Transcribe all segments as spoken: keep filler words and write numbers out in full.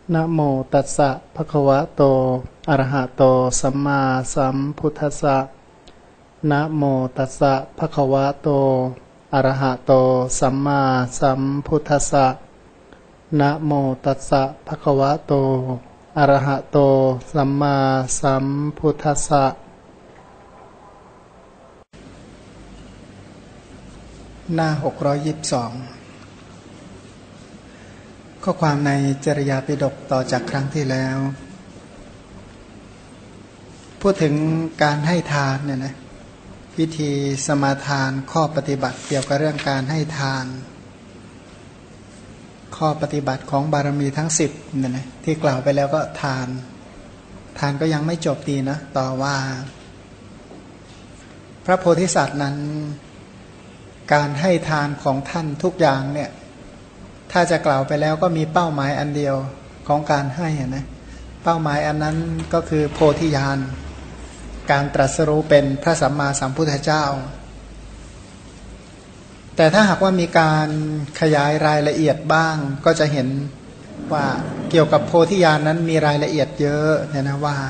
นะโมตัสสะภะคะวะโตอะระหะโตสัมมาสัมพุทธัสสะนะโมตัสสะภะคะวะโตอะระหะโตสัมมาสัมพุทธัสสะนะโมตัสสะภะคะวะโตอะระหะโตสัมมาสัมพุทธัสสะหน้าหกร้อยยี่สิบสองข้อความในจริยาปิฎกต่อจากครั้งที่แล้วพูดถึงการให้ทานเนี่ยนะวิธีสมาทานข้อปฏิบัติเกี่ยวกับเรื่องการให้ทานข้อปฏิบัติของบารมีทั้งสิบเนี่ยนะที่กล่าวไปแล้วก็ทานทานก็ยังไม่จบดีนะต่อว่าพระโพธิสัตว์นั้นการให้ทานของท่านทุกอย่างเนี่ยถ้าจะกล่าวไปแล้วก็มีเป้าหมายอันเดียวของการให้นะเป้าหมายอันนั้นก็คือโพธิญาณการตรัสรู้เป็นพระสัมมาสัมพุทธเจ้าแต่ถ้าหากว่ามีการขยายรายละเอียดบ้างก็จะเห็นว่าเกี่ยวกับโพธิญาณนั้นมีรายละเอียดเยอะเนี่ยนะว่า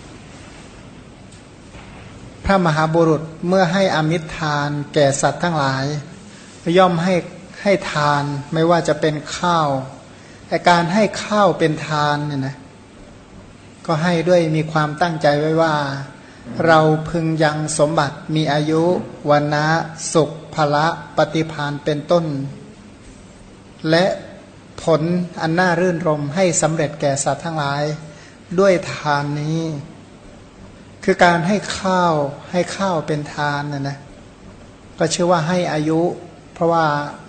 พระมหาบุรุษเมื่อให้อมิตรทานแก่สัตว์ทั้งหลายย่อมให้ให้ทานไม่ว่าจะเป็นข้าวแต่การให้ข้าวเป็นทานเนี่ยนะก็ให้ด้วยมีความตั้งใจไว้ว่าเราพึงยังสมบัติมีอายุวันนะสุขภละปฏิภาณเป็นต้นและผลอันน่ารื่นรมให้สำเร็จแก่สัตว์ทั้งหลายด้วยทานนี้คือการให้ข้าวให้ข้าวเป็นทานนะนะก็ชื่อว่าให้อายุเพราะว่า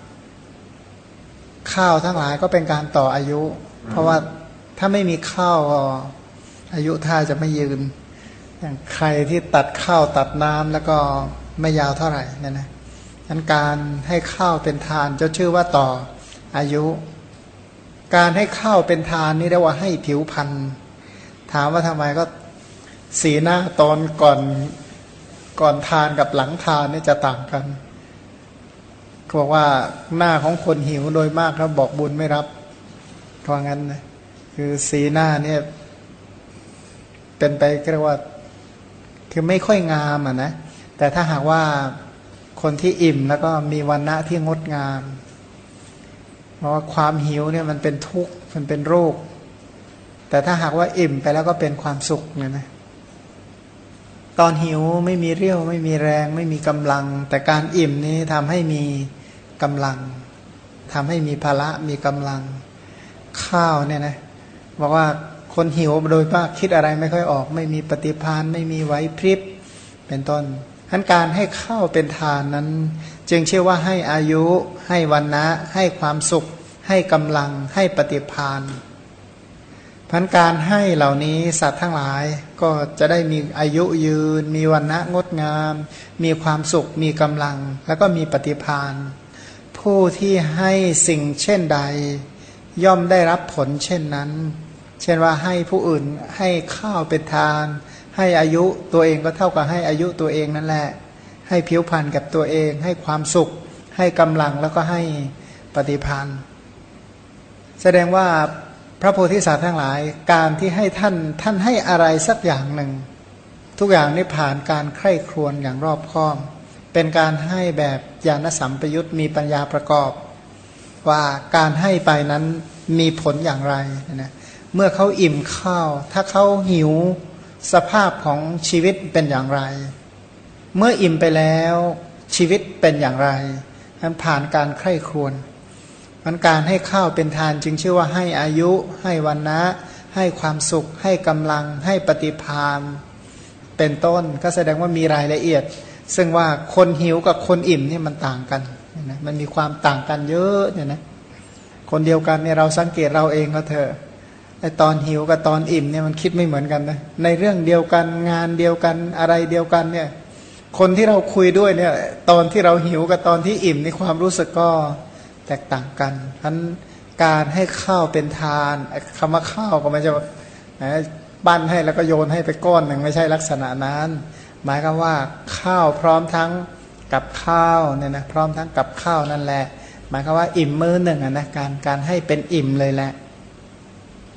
ข้าวทั้งหลายก็เป็นการต่ออายุเพราะว่าถ้าไม่มีข้าวอายุท่าจะไม่ยืนอย่างใครที่ตัดข้าวตัดน้ำแล้วก็ไม่ยาวเท่าไหร่เนี่ยนะงั้นการให้ข้าวเป็นทานจะชื่อว่าต่ออายุการให้ข้าวเป็นทานนี่เรียกว่าให้ผิวพรรณถามว่าทำไมก็สีหน้าตอนก่อนก่อนทานกับหลังทานนี่จะต่างกันเขาบอกว่าหน้าของคนหิวโดยมากครับบอกบุญไม่รับเพราะงั้นนะคือสีหน้าเนี่ยเป็นไปเรียกว่าคือไม่ค่อยงามอ่ะนะแต่ถ้าหากว่าคนที่อิ่มแล้วก็มีวรรณะที่งดงามเพราะว่าความหิวเนี่ยมันเป็นทุกข์มันเป็นโรคแต่ถ้าหากว่าอิ่มไปแล้วก็เป็นความสุขเนี่ยนะตอนหิวไม่มีเรี่ยวไม่มีแรงไม่มีกำลังแต่การอิ่มนี้ทำให้มีกำลังทำให้มีพละมีกำลังข้าวเนี่ยนะบอกว่าคนหิวโดยมากคิดอะไรไม่ค่อยออกไม่มีปฏิภาณไม่มีไหวพริบเป็นต้นฉะนั้นการให้ข้าวเป็นทานนั้นจึงเชื่อว่าให้อายุให้วรรณะให้ความสุขให้กำลังให้ปฏิภาณพันการให้เหล่านี้สัตว์ทั้งหลายก็จะได้มีอายุยืนมีวรรณะงดงามมีความสุขมีกำลังแล้วก็มีปฏิภาณผู้ที่ให้สิ่งเช่นใดย่อมได้รับผลเช่นนั้นเช่นว่าให้ผู้อื่นให้ข้าวเป็นทานให้อายุตัวเองก็เท่ากับให้อายุตัวเองนั่นแหละให้ผิวพรรณกับตัวเองให้ความสุขให้กำลังแล้วก็ให้ปฏิภาณแสดงว่าพระโพธิสัตว์ทั้งหลายการที่ให้ท่านท่านให้อะไรสักอย่างหนึ่งทุกอย่างนี้ผ่านการใคร่ครวญอย่างรอบคอบเป็นการให้แบบญาณสัมปยุตมีปัญญาประกอบว่าการให้ไปนั้นมีผลอย่างไรนะเมื่อเขาอิ่มข้าวถ้าเขาหิวสภาพของชีวิตเป็นอย่างไรเมื่ออิ่มไปแล้วชีวิตเป็นอย่างไรนั้นผ่านการใคร่ครวญมันการให้ข้าวเป็นทานจึงชื่อว่าให้อายุให้วรรณะให้ความสุขให้กำลังให้ปฏิภาณเป็นต้นก็แสดงว่ามีรายละเอียดซึ่งว่าคนหิวกับคนอิ่มนี่มันต่างกันนะมันมีความต่างกันเยอะเนี่ยนะคนเดียวกันเนี่ยเราสังเกตเราเองก็เถอะไอตอนหิวกับตอนอิ่มเนี่ยมันคิดไม่เหมือนกันนะในเรื่องเดียวกันงานเดียวกันอะไรเดียวกันเนี่ยคนที่เราคุยด้วยเนี่ยตอนที่เราหิวกับตอนที่อิ่มในความรู้สึกก็แตกต่างกันฉะนั้นการให้ข้าวเป็นทานคำว่าข้าวก็ไม่ใช่ปั้นให้แล้วก็โยนให้ไปก้อนหนึ่งไม่ใช่ลักษณะนั้นหมายความว่าข้าวพร้อมทั้งกับข้าวเนี่ยนะพร้อมทั้งกับข้าวนั่นแหละหมายความว่าอิ่มมื้อหนึ่งนะการการให้เป็นอิ่มเลยแหละ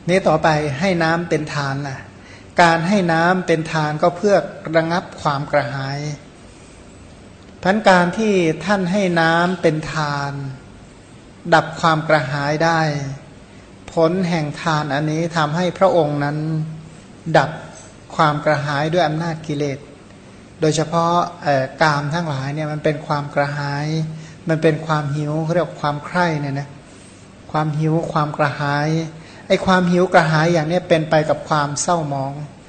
นี้ต่อไปให้น้ำเป็นทานล่ะการให้น้ำเป็นทานก็เพื่อระงับความกระหายพันการที่ท่านให้น้ำเป็นทานดับความกระหายได้ผลแห่งทานอันนี้ทำให้พระองค์นั้นดับความกระหายด้วยอำนาจกิเลสโดยเฉพาะกามทั้งหลายเนี่ยมันเป็นความกระหายมันเป็นความหิวเขาเรียกความใคร่เนี่ยนะความหิวความกระหายไอ้ความหิวกระหายอย่างนี้เป็นไปกับความเศร้าหมอง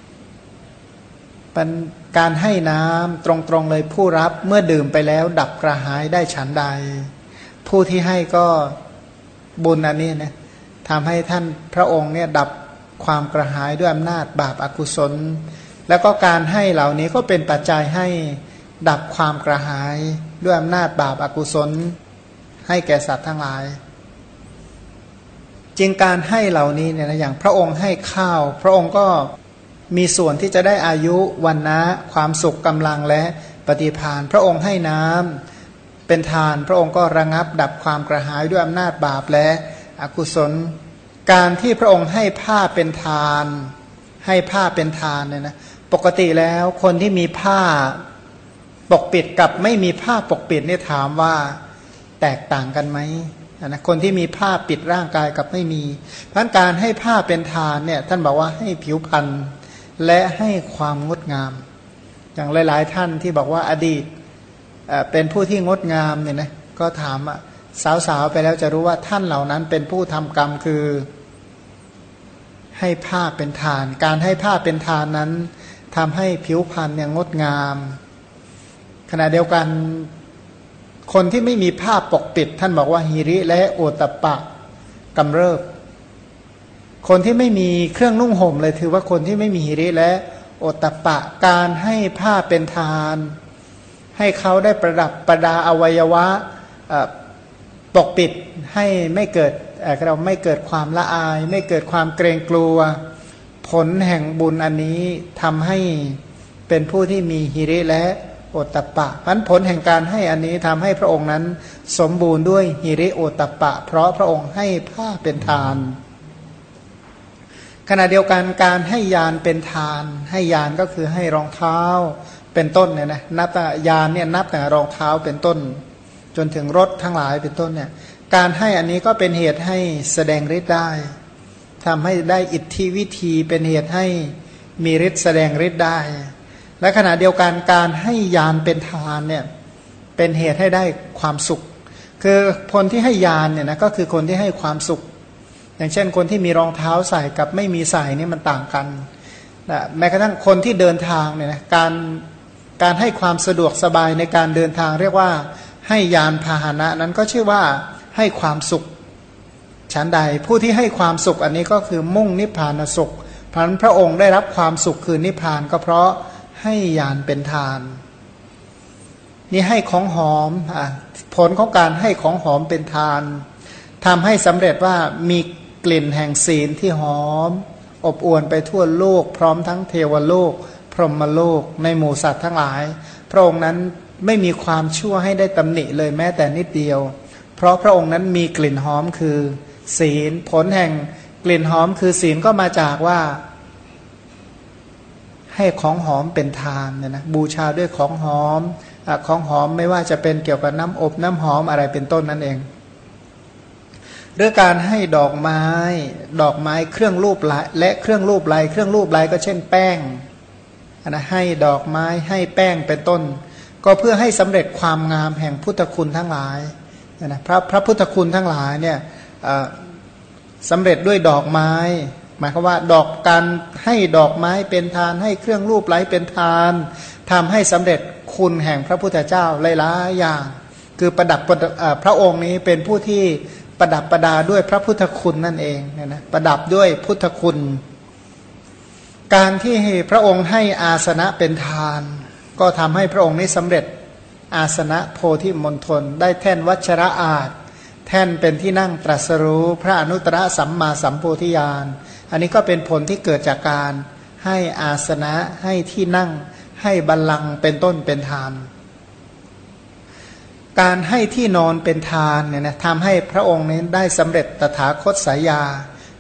เป็นการให้น้ำตรงๆเลยผู้รับเมื่อดื่มไปแล้วดับกระหายได้ฉันใดผู้ที่ให้ก็บุญอันนี้นะทำให้ท่านพระองค์เนี่ยดับความกระหายด้วยอำนาจบาปอกุศลแล้วก็การให้เหล่านี้ก็เป็นปัจจัยให้ดับความกระหายด้วยอำนาจบาปอกุศลให้แก่สัตว์ทั้งหลายจริงการให้เหล่านี้เนี่ยนะอย่างพระองค์ให้ข้าวพระองค์ก็มีส่วนที่จะได้อายุวันนะความสุขกำลังและปฏิภาณพระองค์ให้น้ำเป็นทานพระองค์ก็ระงับดับความกระหายด้วยอำนาจบาปและอกุศลการที่พระองค์ให้ผ้าเป็นทานให้ผ้าเป็นทานเนี่ยนะปกติแล้วคนที่มีผ้าปกปิดกับไม่มีผ้าปกปิดเนี่ยถามว่าแตกต่างกันไหมนะคนที่มีผ้าปิดร่างกายกับไม่มีเพราะการให้ผ้าเป็นทานเนี่ยท่านบอกว่าให้ผิวพรรณและให้ความงดงามอย่างหลายๆท่านที่บอกว่าอดีตเป็นผู้ที่งดงามเนี่ยนะก็ถามสาวๆไปแล้วจะรู้ว่าท่านเหล่านั้นเป็นผู้ทำกรรมคือให้ผ้าเป็นทานการให้ผ้าเป็นทานนั้นทำให้ผิวพรรณเนี่ยงดงามขณะเดียวกันคนที่ไม่มีผ้าปกปิดท่านบอกว่าหิริและโอตตัปปะกำเริบคนที่ไม่มีเครื่องนุ่งห่มเลยถือว่าคนที่ไม่มีหิริและโอตตัปปะการให้ผ้าเป็นทานให้เขาได้ประดับประดาอวัยวะปกปิดให้ไม่เกิดเราไม่เกิดความละอายไม่เกิดความเกรงกลัวผลแห่งบุญอันนี้ทำให้เป็นผู้ที่มีหิริและโอตตัปปะเพราะผลแห่งการให้อันนี้ทำให้พระองค์นั้นสมบูรณ์ด้วยหิริโอตตัปปะเพราะพระองค์ให้ผ้าเป็นทานขณะเดียวกันการให้ยานเป็นทานให้ยานก็คือให้รองเท้าเป็นต้นเนี่ยนะนับแต่ยานเนี่ยนับแต่รองเท้าเป็นต้นจนถึงรถทั้งหลายเป็นต้นเนี่ยการให้อันนี้ก็เป็นเหตุให้แสดงฤทธิ์ได้ทำให้ได้อิทธิวิธีเป็นเหตุให้มีฤทธิ์แสดงฤทธิ์ได้และขณะเดียวกันการให้ยานเป็นทานเนี่ยเป็นเหตุให้ได้ความสุขคือคนที่ให้ยานเนี่ยนะก็คือคนที่ให้ความสุขอย่างเช่นคนที่มีรองเท้าใส่กับไม่มีใส่นี่มันต่างกันนะแม้กระทั่งคนที่เดินทางเนี่ยนะการการให้ความสะดวกสบายในการเดินทางเรียกว่าให้ยานพาหนะนั้นก็ชื่อว่าให้ความสุขฉันใดผู้ที่ให้ความสุขอันนี้ก็คือมุ่งนิพพานสุขเพราะฉะนั้นพระองค์ได้รับความสุขคือนิพพานก็เพราะให้ยานเป็นทานนี่ให้ของหอมอ่ะผลของการให้ของหอมเป็นทานทำให้สำเร็จว่ามีกลิ่นแห่งศีลที่หอมอบอวลไปทั่วโลกพร้อมทั้งเทวโลกพรหมโลกในหมู่สัตว์ทั้งหลายพระองค์นั้นไม่มีความชั่วให้ได้ตำหนิเลยแม้แต่นิดเดียวเพราะพระองค์นั้นมีกลิ่นหอมคือศีลผลแห่งกลิ่นหอมคือศีลก็มาจากว่าให้ของหอมเป็นทานเนี่ยนะบูชาด้วยของหอมอ่ะของหอมไม่ว่าจะเป็นเกี่ยวกับน้ำอบน้ำหอมอะไรเป็นต้นนั่นเองหรือการให้ดอกไม้ดอกไม้เครื่องรูปลายและเครื่องรูปลายเครื่องรูปลายก็เช่นแป้งนะให้ดอกไม้ให้แป้งเป็นต้นก็เพื่อให้สำเร็จความงามแห่งพุทธคุณทั้งหลายนะพระพระพุทธคุณทั้งหลายเนี่ยสำเร็จด้วยดอกไม้หมายความว่าดอกการให้ดอกไม้เป็นทานให้เครื่องรูปไล้เป็นทานทำให้สำเร็จคุณแห่งพระพุทธเจ้าหลายๆอย่างคือประดับพระองค์นี้เป็นผู้ที่ประดับประดาด้วยพระพุทธคุณนั่นเองเนี่ยนะประดับด้วยพุทธคุณการที่พระองค์ให้อาสนะเป็นทานก็ทำให้พระองค์นี้สำเร็จอาสนะโพธิมณฑลได้แท่นวัชระอาจแท่นเป็นที่นั่งตรัสรู้พระอนุตตรสัมมาสัมโพธิญาณอันนี้ก็เป็นผลที่เกิดจากการให้อาสนะให้ที่นั่งให้บัลลังก์เป็นต้นเป็นทานการให้ที่นอนเป็นทานเนี่ยนะทำให้พระองค์นี้ได้สำเร็จตถาคตสายา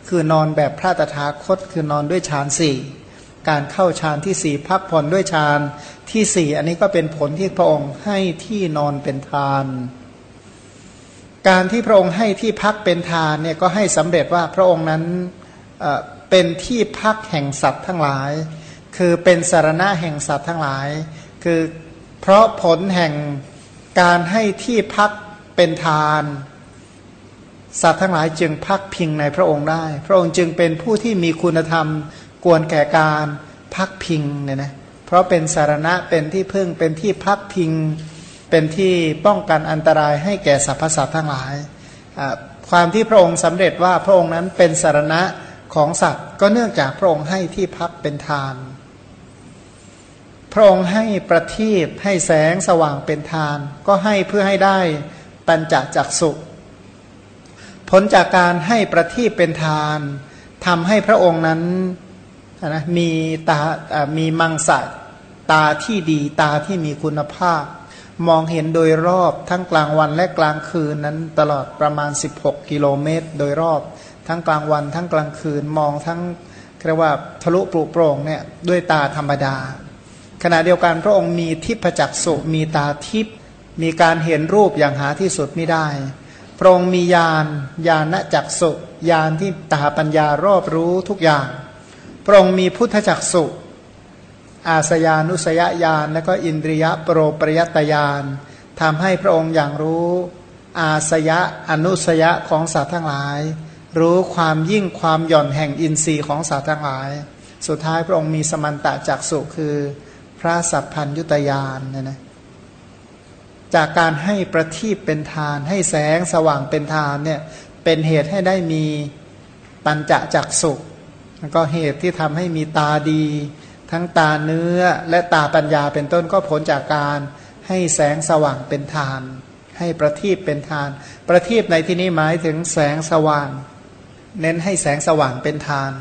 คือนอนแบบพระตถาคตคือนอนด้วยฌานสี่การเข้าฌานที่สี่พักผ่อนด้วยฌานที่สี่อันนี้ก็เป็นผลที่พระองค์ให้ที่นอนเป็นทานการที่พระองค์ให้ที่พักเป็นทานเนี่ยก็ให้สำเร็จว่าพระองค์นั้นเอ่อเป็นที่พักแห่งสัตว์ทั้งหลายคือเป็นสรณะแห่งสัตว์ทั้งหลายคือเพราะผลแห่งการให้ที่พักเป็นทานสัตว์ทั้งหลายจึงพักพิงในพระองค์ได้พระองค์จึงเป็นผู้ที่มีคุณธรรมกวนแก่การพักพิงเนี่ยนะเพราะเป็นสารณะเป็นที่พึ่งเป็นที่พักพิงเป็นที่ป้องกันอันตรายให้แก่สรรพสัตว์ทั้งหลายความที่พระองค์สำเร็จว่าพระองค์นั้นเป็นสารณะของสัตว์ก็เนื่องจากพระองค์ให้ที่พักเป็นทานพระองค์ให้ประทีปให้แสงสว่างเป็นทานก็ให้เพื่อให้ได้ปัญจจักษุผลจากการให้ประทีปเป็นทานทำให้พระองค์นั้นนะมีตามีมังสะตาที่ดีตาที่มีคุณภาพมองเห็นโดยรอบทั้งกลางวันและกลางคืนนั้นตลอดประมาณสิบหกกิโลเมตรโดยรอบทั้งกลางวันทั้งกลางคืนมองทั้งเรียกว่าทะลุปลุโปร่งเนี่ยด้วยตาธรรมดาขณะเดียวกันพระองค์มีทิพจักษุมีตาทิพมีการเห็นรูปอย่างหาที่สุดไม่ได้พระองค์มีญาณญาณจักษุญาณที่ตาปัญญารอบรู้ทุกอย่างพระองค์มีพุทธจักษุอาสยานุสยญาณและก็อินทรียโปรปริยตญาณทำให้พระองค์อย่างรู้อาสยะอนุสยะของสัตว์ทั้งหลายรู้ความยิ่งความหย่อนแห่งอินทรีย์ของสัตว์ทั้งหลายสุดท้ายพระองค์มีสมันตจักษุคือพระสัพพัญญุตญาณเนี่ยนะจากการให้ประทีปเป็นทานให้แสงสว่างเป็นทานเนี่ยเป็นเหตุให้ได้มีปัญจจักษุแล้วก็เหตุที่ทำให้มีตาดีทั้งตาเนื้อและตาปัญญาเป็นต้นก็ผลจากการให้แสงสว่างเป็นทานให้ประทีปเป็นทานประทีปในที่นี้หมายถึงแสงสว่างเน้นให้แสงสว่างเป็นทาน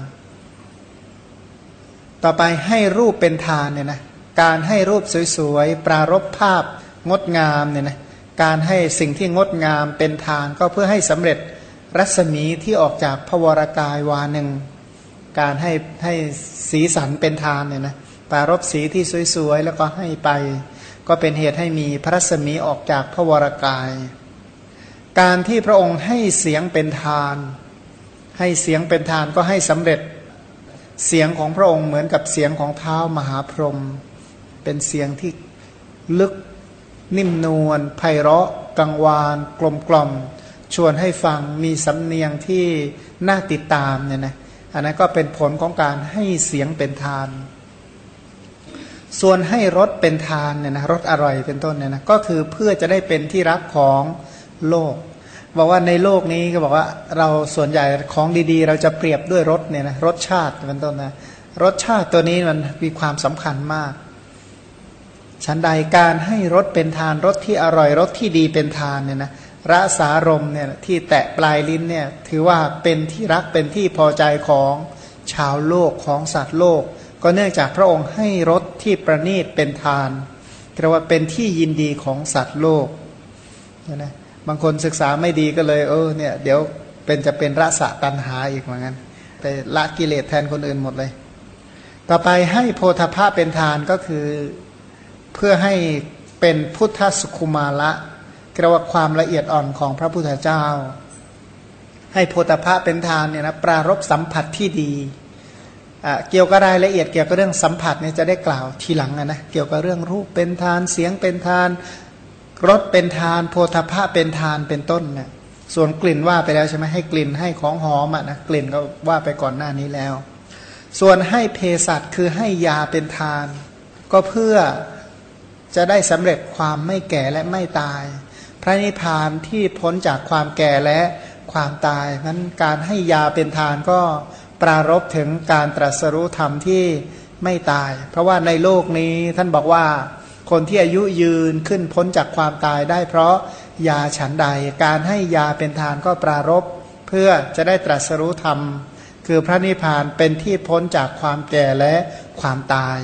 ต่อไปให้รูปเป็นทานเนี่ยนะการให้รูปสวยๆปรารภภาพงดงามเนี่ยนะการให้สิ่งที่งดงามเป็นทานก็เพื่อให้สำเร็จรัศมีที่ออกจากพวรกายวาหนึ่งการให้ให้สีสันเป็นทานเนี่ยนะปรารภสีที่สวยๆแล้วก็ให้ไปก็เป็นเหตุให้มีพระรัศมีออกจากพวรกายการที่พระองค์ให้เสียงเป็นทานให้เสียงเป็นทานก็ให้สำเร็จเสียงของพระองค์เหมือนกับเสียงของเท้ามหาพรหมเป็นเสียงที่ลึกนิ่มนวลไพเราะกังวานกลมกล่อมชวนให้ฟังมีสำเนียงที่น่าติดตามเนี่ยนะอันนั้นก็เป็นผลของการให้เสียงเป็นทานส่วนให้รสเป็นทานเนี่ยนะรสอร่อยเป็นต้นเนี่ยนะก็คือเพื่อจะได้เป็นที่รักของโลกบอกว่าในโลกนี้ก็บอกว่าเราส่วนใหญ่ของดีๆเราจะเปรียบด้วยรสเนี่ยนะรสชาติเป็นต้นนะรสชาติตัวนี้มันมีความสำคัญมากฉันใดการให้รสเป็นทานรสที่อร่อยรสที่ดีเป็นทานเนี่ยนะรสารมเนี่ยที่แตะปลายลิ้นเนี่ยถือว่าเป็นที่รักเป็นที่พอใจของชาวโลกของสัตว์โลกก็เนื่องจากพระองค์ให้รสที่ประณีตเป็นทานเรียกว่าเป็นที่ยินดีของสัตว์โลกเนี่ยนะบางคนศึกษาไม่ดีก็เลยเออเนี่ยเดี๋ยวเป็นจะเป็นรสตัณหาอีกเหมือนกันไปละกิเลสแทนคนอื่นหมดเลยต่อไปให้โพธพะเป็นทานก็คือเพื่อให้เป็นพุทธสุขุมาละเรียกว่าความละเอียดอ่อนของพระพุทธเจ้าให้โพธพะเป็นทานเนี่ยนะปรารภสัมผัสที่ดีเกี่ยวกับรายละเอียดเกี่ยวกับเรื่องสัมผัสเนี่ยจะได้กล่าวทีหลังนะเกี่ยวกับเรื่องรูปเป็นทานเสียงเป็นทานรสเป็นทานโพธพะเป็นทานเป็นต้นเนี่ยส่วนกลิ่นว่าไปแล้วใช่ไหมให้กลิ่นให้ของหอมอ่ะนะกลิ่นก็ว่าไปก่อนหน้านี้แล้วส่วนให้เภสัชคือให้ยาเป็นทานก็เพื่อจะได้สำเร็จความไม่แก่และไม่ตายพระนิพพานที่พ้นจากความแก่และความตายนั้นการให้ยาเป็นทานก็ปรารภถึงการตรัสรู้ธรรมที่ไม่ตายเพราะว่าในโลกนี้ท่านบอกว่าคนที่อายุยืนขึ้นพ้นจากความตายได้เพราะยาฉันใดการให้ยาเป็นทานก็ปรารภเพื่อจะได้ตรัสรู้ธรรมคือพระนิพพานเป็นที่พ้นจากความแก่และความตาย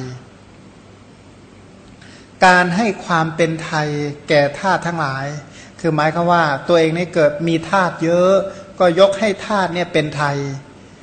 การให้ความเป็นไทยแก่ธาตุทั้งหลายคือหมายความว่าตัวเองนี่เกิดมีธาตุเยอะก็ยกให้ธาตุเนี่ยเป็นไทย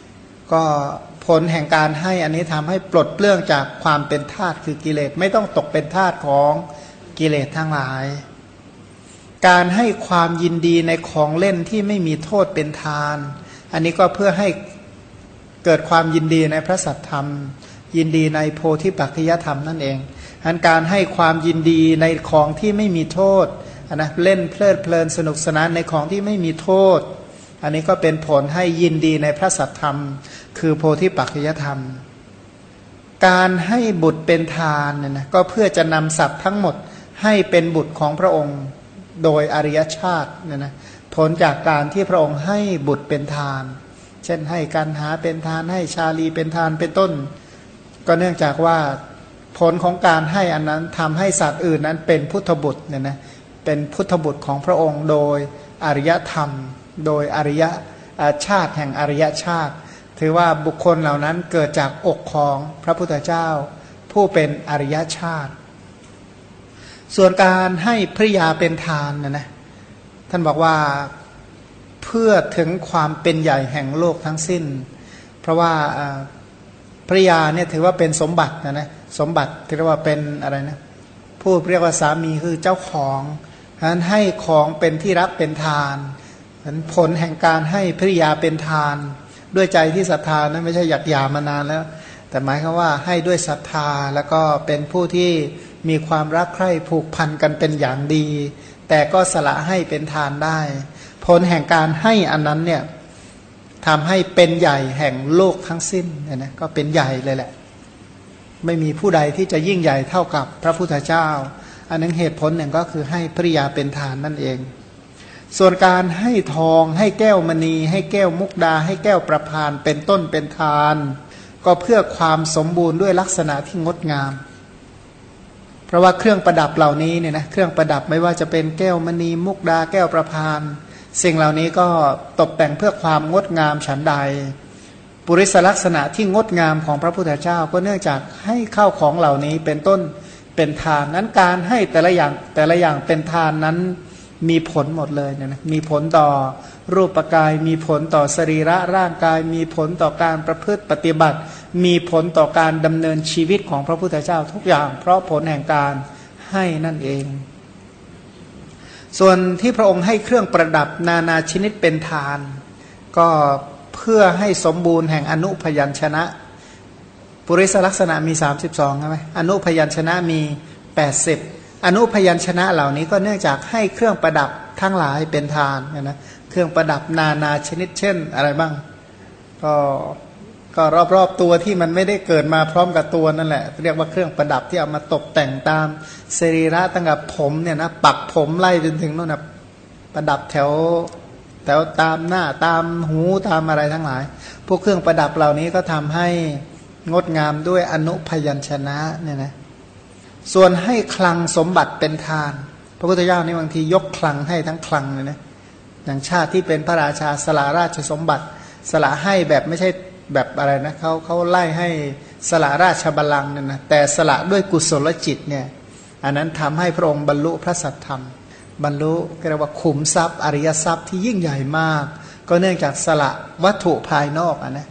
ก็ผลแห่งการให้อันนี้ทำให้ปลดเปลื้องจากความเป็นทาสคือกิเลสไม่ต้องตกเป็นทาสของกิเลสทั้งหลายการให้ความยินดีในของเล่นที่ไม่มีโทษเป็นทานอันนี้ก็เพื่อให้เกิดความยินดีในพระสัทธรรมยินดีในโพธิปัจจยธรรมนั่นเองอันการให้ความยินดีในของที่ไม่มีโทษนะเล่นเพลิดเพลินสนุกสนานในของที่ไม่มีโทษอันนี้ก็เป็นผลให้ยินดีในพระสัทธรรมคือโพธิปัจจยธรรมการให้บุตรเป็นทานเนี่ยนะก็เพื่อจะนำสัตว์ทั้งหมดให้เป็นบุตรของพระองค์โดยอริยชาติเนี่ยนะผลจากการที่พระองค์ให้บุตรเป็นทานเช่นให้กันหาเป็นทานให้ชาลีเป็นทานเป็นต้นก็เนื่องจากว่าผลของการให้อันนั้นทำให้สัตว์อื่นนั้นเป็นพุทธบุตรเนี่ยนะเป็นพุทธบุตรของพระองค์โดยอริยธรรมโดยอริยชาติแห่งอริยชาติถือว่าบุคคลเหล่านั้นเกิดจากอกของพระพุทธเจ้าผู้เป็นอริยชาติส่วนการให้ภริยาเป็นทานนะนะท่านบอกว่าเพื่อถึงความเป็นใหญ่แห่งโลกทั้งสิ้นเพราะว่าภริยาเนี่ยถือว่าเป็นสมบัตินะนะสมบัติที่เรียกว่าเป็นอะไรนะผู้เรียกว่าสามีคือเจ้าของฉะนั้นให้ของเป็นที่รักเป็นทานผลแห่งการให้ภริยาเป็นทานด้วยใจที่ศรัทธานะไม่ใช่อยากหย่ามานานแล้วแต่หมายความว่าให้ด้วยศรัทธาแล้วก็เป็นผู้ที่มีความรักใคร่ผูกพันกันเป็นอย่างดีแต่ก็สละให้เป็นทานได้ผลแห่งการให้อันนั้นเนี่ยทำให้เป็นใหญ่แห่งโลกทั้งสิ้นเนี่ยนะก็เป็นใหญ่เลยแหละไม่มีผู้ใดที่จะยิ่งใหญ่เท่ากับพระพุทธเจ้าอันนั้นเหตุผลหนึ่งก็คือให้ภริยาเป็นทานนั่นเองส่วนการให้ทองให้แก้วมณีให้แก้วมุกดาให้แก้วประพานเป็นต้นเป็นทานก็เพื่อความสมบูรณ์ด้วยลักษณะที่งดงามเพราะว่าเครื่องประดับเหล่านี้เนี่ยนะเครื่องประดับไม่ว่าจะเป็นแก้วมณีมุกดาแก้วประพานสิ่งเหล่านี้ก็ตกแต่งเพื่อความงดงามฉันใดปุริสลักษณะที่งดงามของพระพุทธเจ้าก็เนื่องจากให้ข้าวของเหล่านี้เป็นต้นเป็นทานนั้นการให้แต่ละอย่างแต่ละอย่างเป็นทานนั้นมีผลหมดเลยเนี่ยนะมีผลต่อรูปกายมีผลต่อสรีระร่างกายมีผลต่อการประพฤติปฏิบัติมีผลต่อการดำเนินชีวิตของพระพุทธเจ้าทุกอย่างเพราะผลแห่งการให้นั่นเองส่วนที่พระองค์ให้เครื่องประดับนานาชนิดเป็นทานก็เพื่อให้สมบูรณ์แห่งอนุพยัญชนะปุริสลักษณะมีสามสิบสองใช่ไหมอนุพยัญชนะมีแปดสิบอนุพยัญชนะเหล่านี้ก็เนื่องจากให้เครื่องประดับทั้งหลายเป็นทานนะเครื่องประดับนานาชนิดเช่นอะไรบ้างก็ก็รอบๆตัวที่มันไม่ได้เกิดมาพร้อมกับตัวนั่นแหละเรียกว่าเครื่องประดับที่เอามาตกแต่งตามสรีระตั้งแต่ผมเนี่ยนะปักผมไล่จนถึงโน่นนะประดับแถวแถวตามหน้าตามหูตามอะไรทั้งหลายพวกเครื่องประดับเหล่านี้ก็ทำให้งดงามด้วยอนุพยัญชนะเนี่ยนะส่วนให้คลังสมบัติเป็นทานพระพุทธเจ้านี่บางทียกคลังให้ทั้งคลังเลยนะอย่างชาติที่เป็นพระราชาสละราชสมบัติสละให้แบบไม่ใช่แบบอะไรนะเขาเขาไล่ให้สละราชบัลลังก์เนี่ยนะแต่สละด้วยกุศลจิตเนี่ยอันนั้นทำให้พระองค์บรรลุพระสัทธรรมบรรลุเรียกว่าขุมทรัพย์อริยทรัพย์ที่ยิ่งใหญ่มากก็เนื่องจากสละวัตถุภายนอกอ่ะนะ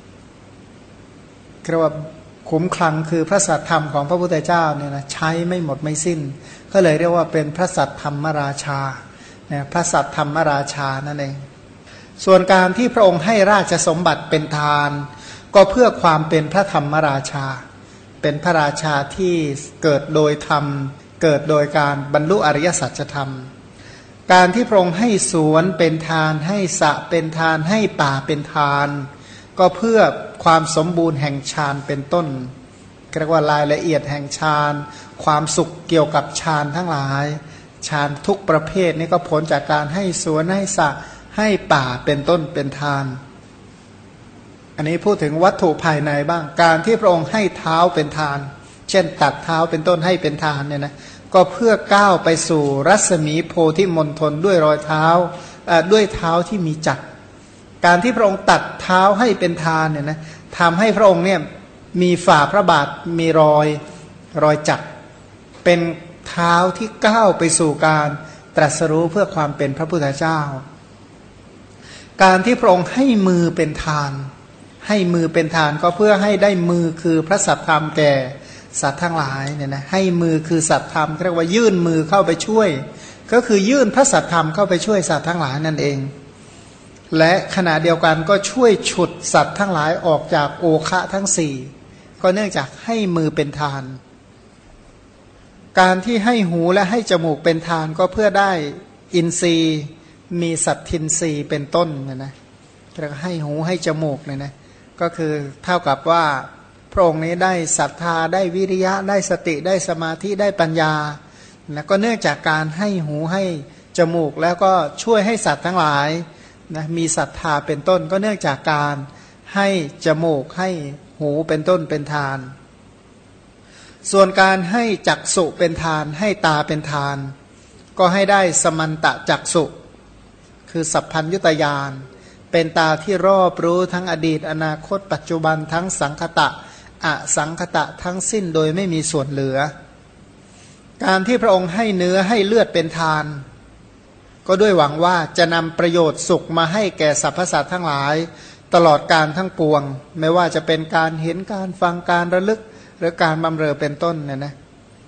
เรียกว่าขุมคลังคือพระสัทธรรมของพระพุทธเจ้าเนี่ยนะใช้ไม่หมดไม่สิ้นก็เลยเรียกว่าเป็นพระสัทธรรมราชาเนี่ยพระสัทธรรมราชานั่นเองส่วนการที่พระองค์ให้ราชสมบัติเป็นทานก็เพื่อความเป็นพระธรรมราชาเป็นพระราชาที่เกิดโดยธรรมเกิดโดยการบรรลุอริยสัจธรรมการที่พระองค์ให้สวนเป็นทานให้สระเป็นทานให้ป่าเป็นทานก็เพื่อความสมบูรณ์แห่งฌานเป็นต้นเรียกว่ารายละเอียดแห่งฌานความสุขเกี่ยวกับฌานทั้งหลายฌานทุกประเภทนี้ก็ผลจากการให้สวนให้สระให้ป่าเป็นต้นเป็นทานอันนี้พูดถึงวัตถุภายในบ้างการที่พระองค์ให้เท้าเป็นทานเช่นตัดเท้าเป็นต้นให้เป็นทานเนี่ยนะก็เพื่อก้าวไปสู่รัศมีโพธิมณฑลด้วยรอยเท้าด้วยเท้าที่มีจักรการที่พระองค์ตัดเท้าให้เป็นทานเนี่ยนะทำให้พระองค์เนี่ยมีฝ่าพระบาทมีรอยรอยจักรเป็นเท้าที่ก้าวไปสู่การตรัสรู้เพื่อความเป็นพระพุทธเจ้าการที่พระองค์ให้มือเป็นทานให้มือเป็นทานก็เพื่อให้ได้มือคือพระสัตธรรมแก่สัตว์ทั้งหลายเนี่ยนะให้มือคือสัตธรรมเรียกว่ายื่นมือเข้าไปช่วยก็คือยื่นพระสัตธรรมเข้าไปช่วยสัตว์ทั้งหลายนั่นเองและขณะเดียวกันก็ช่วยฉุดสัตว์ทั้งหลายออกจากโอคะทั้งสี่ก็เนื่องจากให้มือเป็นทานการที่ให้หูและให้จมูกเป็นทานก็เพื่อได้อินทรีย์มีสัตทินทรีย์เป็นต้นนะนะแล้วให้หูให้จมูกเนี่ยนะก็คือเท่ากับว่าพระองค์นี้ได้ศรัทธาได้วิริยะได้สติได้สมาธิได้ปัญญานะก็เนื่องจากการให้หูให้จมูกแล้วก็ช่วยให้สัตว์ทั้งหลายนะมีศรัทธาเป็นต้นก็เนื่องจากการให้จมูกให้หูเป็นต้นเป็นทานส่วนการให้จักษุเป็นทานให้ตาเป็นทานก็ให้ได้สมันตะจักษุคือสัพพัญญุตญาณเป็นตาที่รอบรู้ทั้งอดีตอนาคตปัจจุบันทั้งสังคตะอสังคตะทั้งสิ้นโดยไม่มีส่วนเหลือการที่พระองค์ให้เนื้อให้เลือดเป็นทานก็ด้วยหวังว่าจะนำประโยชน์สุขมาให้แก่สรรพสัตว์ทั้งหลายตลอดการทั้งปวงไม่ว่าจะเป็นการเห็นการฟังการระลึกหรือการบำเรอเป็นต้นเนี่ยนะ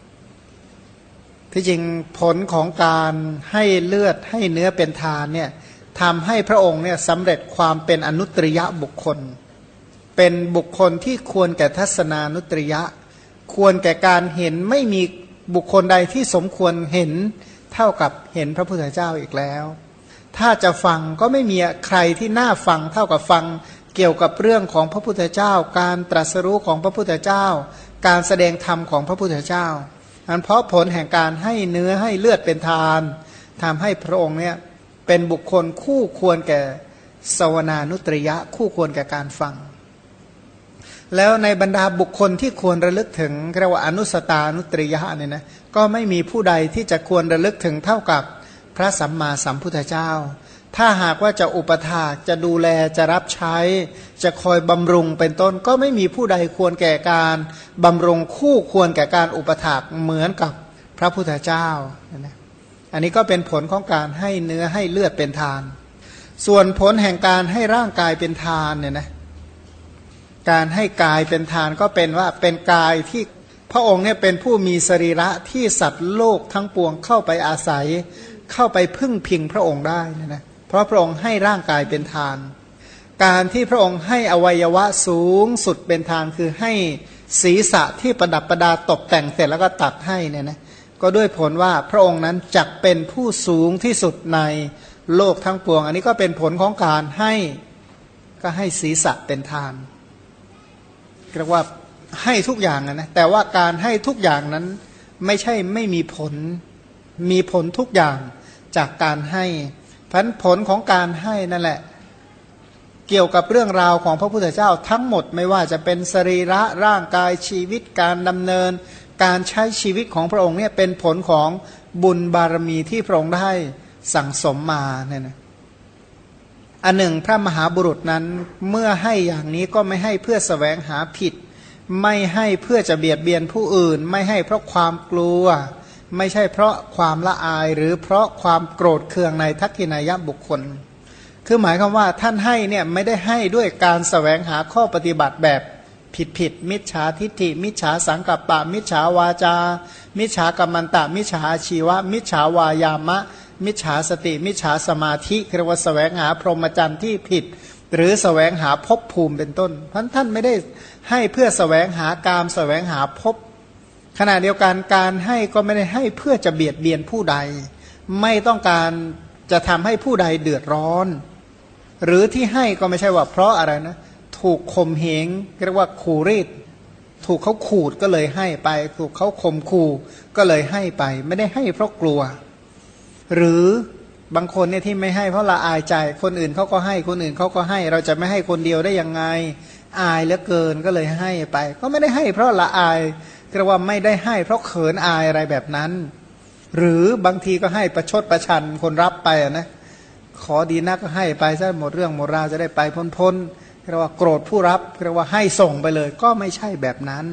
ที่จริงผลของการให้เลือดให้เนื้อเป็นทานเนี่ยทำให้พระองค์เนี่ยสำเร็จความเป็นอนุตริยบุคคลเป็นบุคคลที่ควรแก่ทัศนานุตริยะควรแก่การเห็นไม่มีบุคคลใดที่สมควรเห็นเท่ากับเห็นพระพุทธเจ้าอีกแล้วถ้าจะฟังก็ไม่มีใครที่น่าฟังเท่ากับฟังเกี่ยวกับเรื่องของพระพุทธเจ้าการตรัสรู้ของพระพุทธเจ้าการแสดงธรรมของพระพุทธเจ้าอันเพราะผลแห่งการให้เนื้อให้เลือดเป็นทานทำให้พระองค์เนี่ยเป็นบุคคลคู่ควรแก่สวนานุตริยะคู่ควรแก่การฟังแล้วในบรรดาบุคคลที่ควรระลึกถึงเรียกว่าอนุสตานุตริยะเนี่ยนะก็ไม่มีผู้ใดที่จะควรระลึกถึงเท่ากับพระสัมมาสัมพุทธเจ้าถ้าหากว่าจะอุปถากจะดูแลจะรับใช้จะคอยบำรุงเป็นต้นก็ไม่มีผู้ใดควรแก่การบำรุงคู่ควรแก่การอุปถากเหมือนกับพระพุทธเจ้านะอันนี้ก็เป็นผลของการให้เนื้อให้เลือดเป็นทานส่วนผลแห่งการให้ร่างกายเป็นทานเนี่ยนะการให้กายเป็นทานก็เป็นว่าเป็นกายที่พระองค์เนี่ยเป็นผู้มีสรีระที่สัตว์โลกทั้งปวงเข้าไปอาศัยเข้าไปพึ่งพิงพระองค์ได้นะนะเพราะพระองค์ให้ร่างกายเป็นทานการที่พระองค์ให้อวัยวะสูงสุดเป็นทานคือให้ศีรษะที่ประดับประดาตกแต่งเสร็จแล้วก็ตัดให้เนี่ยนะก็ด้วยผลว่าพระองค์นั้นจักเป็นผู้สูงที่สุดในโลกทั้งปวงอันนี้ก็เป็นผลของการให้ก็ให้ศีรษะเป็นทานเรียกว่าให้ทุกอย่างนะแต่ว่าการให้ทุกอย่างนั้นไม่ใช่ไม่มีผลมีผลทุกอย่างจากการให้ผลผลของการให้นั่นแหละเกี่ยวกับเรื่องราวของพระพุทธเจ้าทั้งหมดไม่ว่าจะเป็นสรีระร่างกายชีวิตการดำเนินการใช้ชีวิตของพระองค์เนี่ยเป็นผลของบุญบารมีที่พระองค์ได้สั่งสมมาเนี่ยนะอันหนึ่งพระมหาบุรุษนั้นเมื่อให้อย่างนี้ก็ไม่ให้เพื่อแสวงหาผิดไม่ให้เพื่อจะเบียดเบียนผู้อื่นไม่ให้เพราะความกลัวไม่ใช่เพราะความละอายหรือเพราะความโกรธเคืองในทักขินายบุคคลคือหมายความว่าท่านให้เนี่ยไม่ได้ให้ด้วยการแสวงหาข้อปฏิบัติแบบผิดผิดมิจฉาทิฏฐิมิจฉาสังกัปปะมิจฉาวาจามิจฉากัมมันตะมิจฉาอาชีวะมิจฉาวายามะมิจฉาสติมิจฉาสมาธิเรียกว่าแสวงหาพรหมจรรย์ที่ผิดหรือแสวงหาภพภูมิเป็นต้นเพราะท่านไม่ได้ให้เพื่อแสวงหากามแสวงหาภพขณะเดียวกันการให้ก็ไม่ได้ให้เพื่อจะเบียดเบียนผู้ใดไม่ต้องการจะทำให้ผู้ใดเดือดร้อนหรือที่ให้ก็ไม่ใช่ว่าเพราะอะไรนะถูกข่มเหงเรียกว่าขู่รีดถูกเขาขูดก็เลยให้ไปถูกเขาข่มขู่ก็เลยให้ไปไม่ได้ให้เพราะกลัวหรือบางคนเนี่ยที่ไม่ให้เพราะละอายใจคนอื่นเขาก็ให้คนอื่นเขาก็ให้เราจะไม่ให้คนเดียวได้ยังไงอายเหลือเกินก็เลยให้ไปก็ไม่ได้ให้เพราะละอายเรียกว่าไม่ได้ให้เพราะเขินอายอะไรแบบนั้นหรือบางทีก็ให้ประชดประชันคนรับไปนะขอดีนักก็ให้ไปซะหมดเรื่องหมดราวจะได้ไปพ้นๆเรียกว่าโกรธผู้รับเรียกว่าให้ส่งไปเลยก็ไม่ใช่แบบนั้น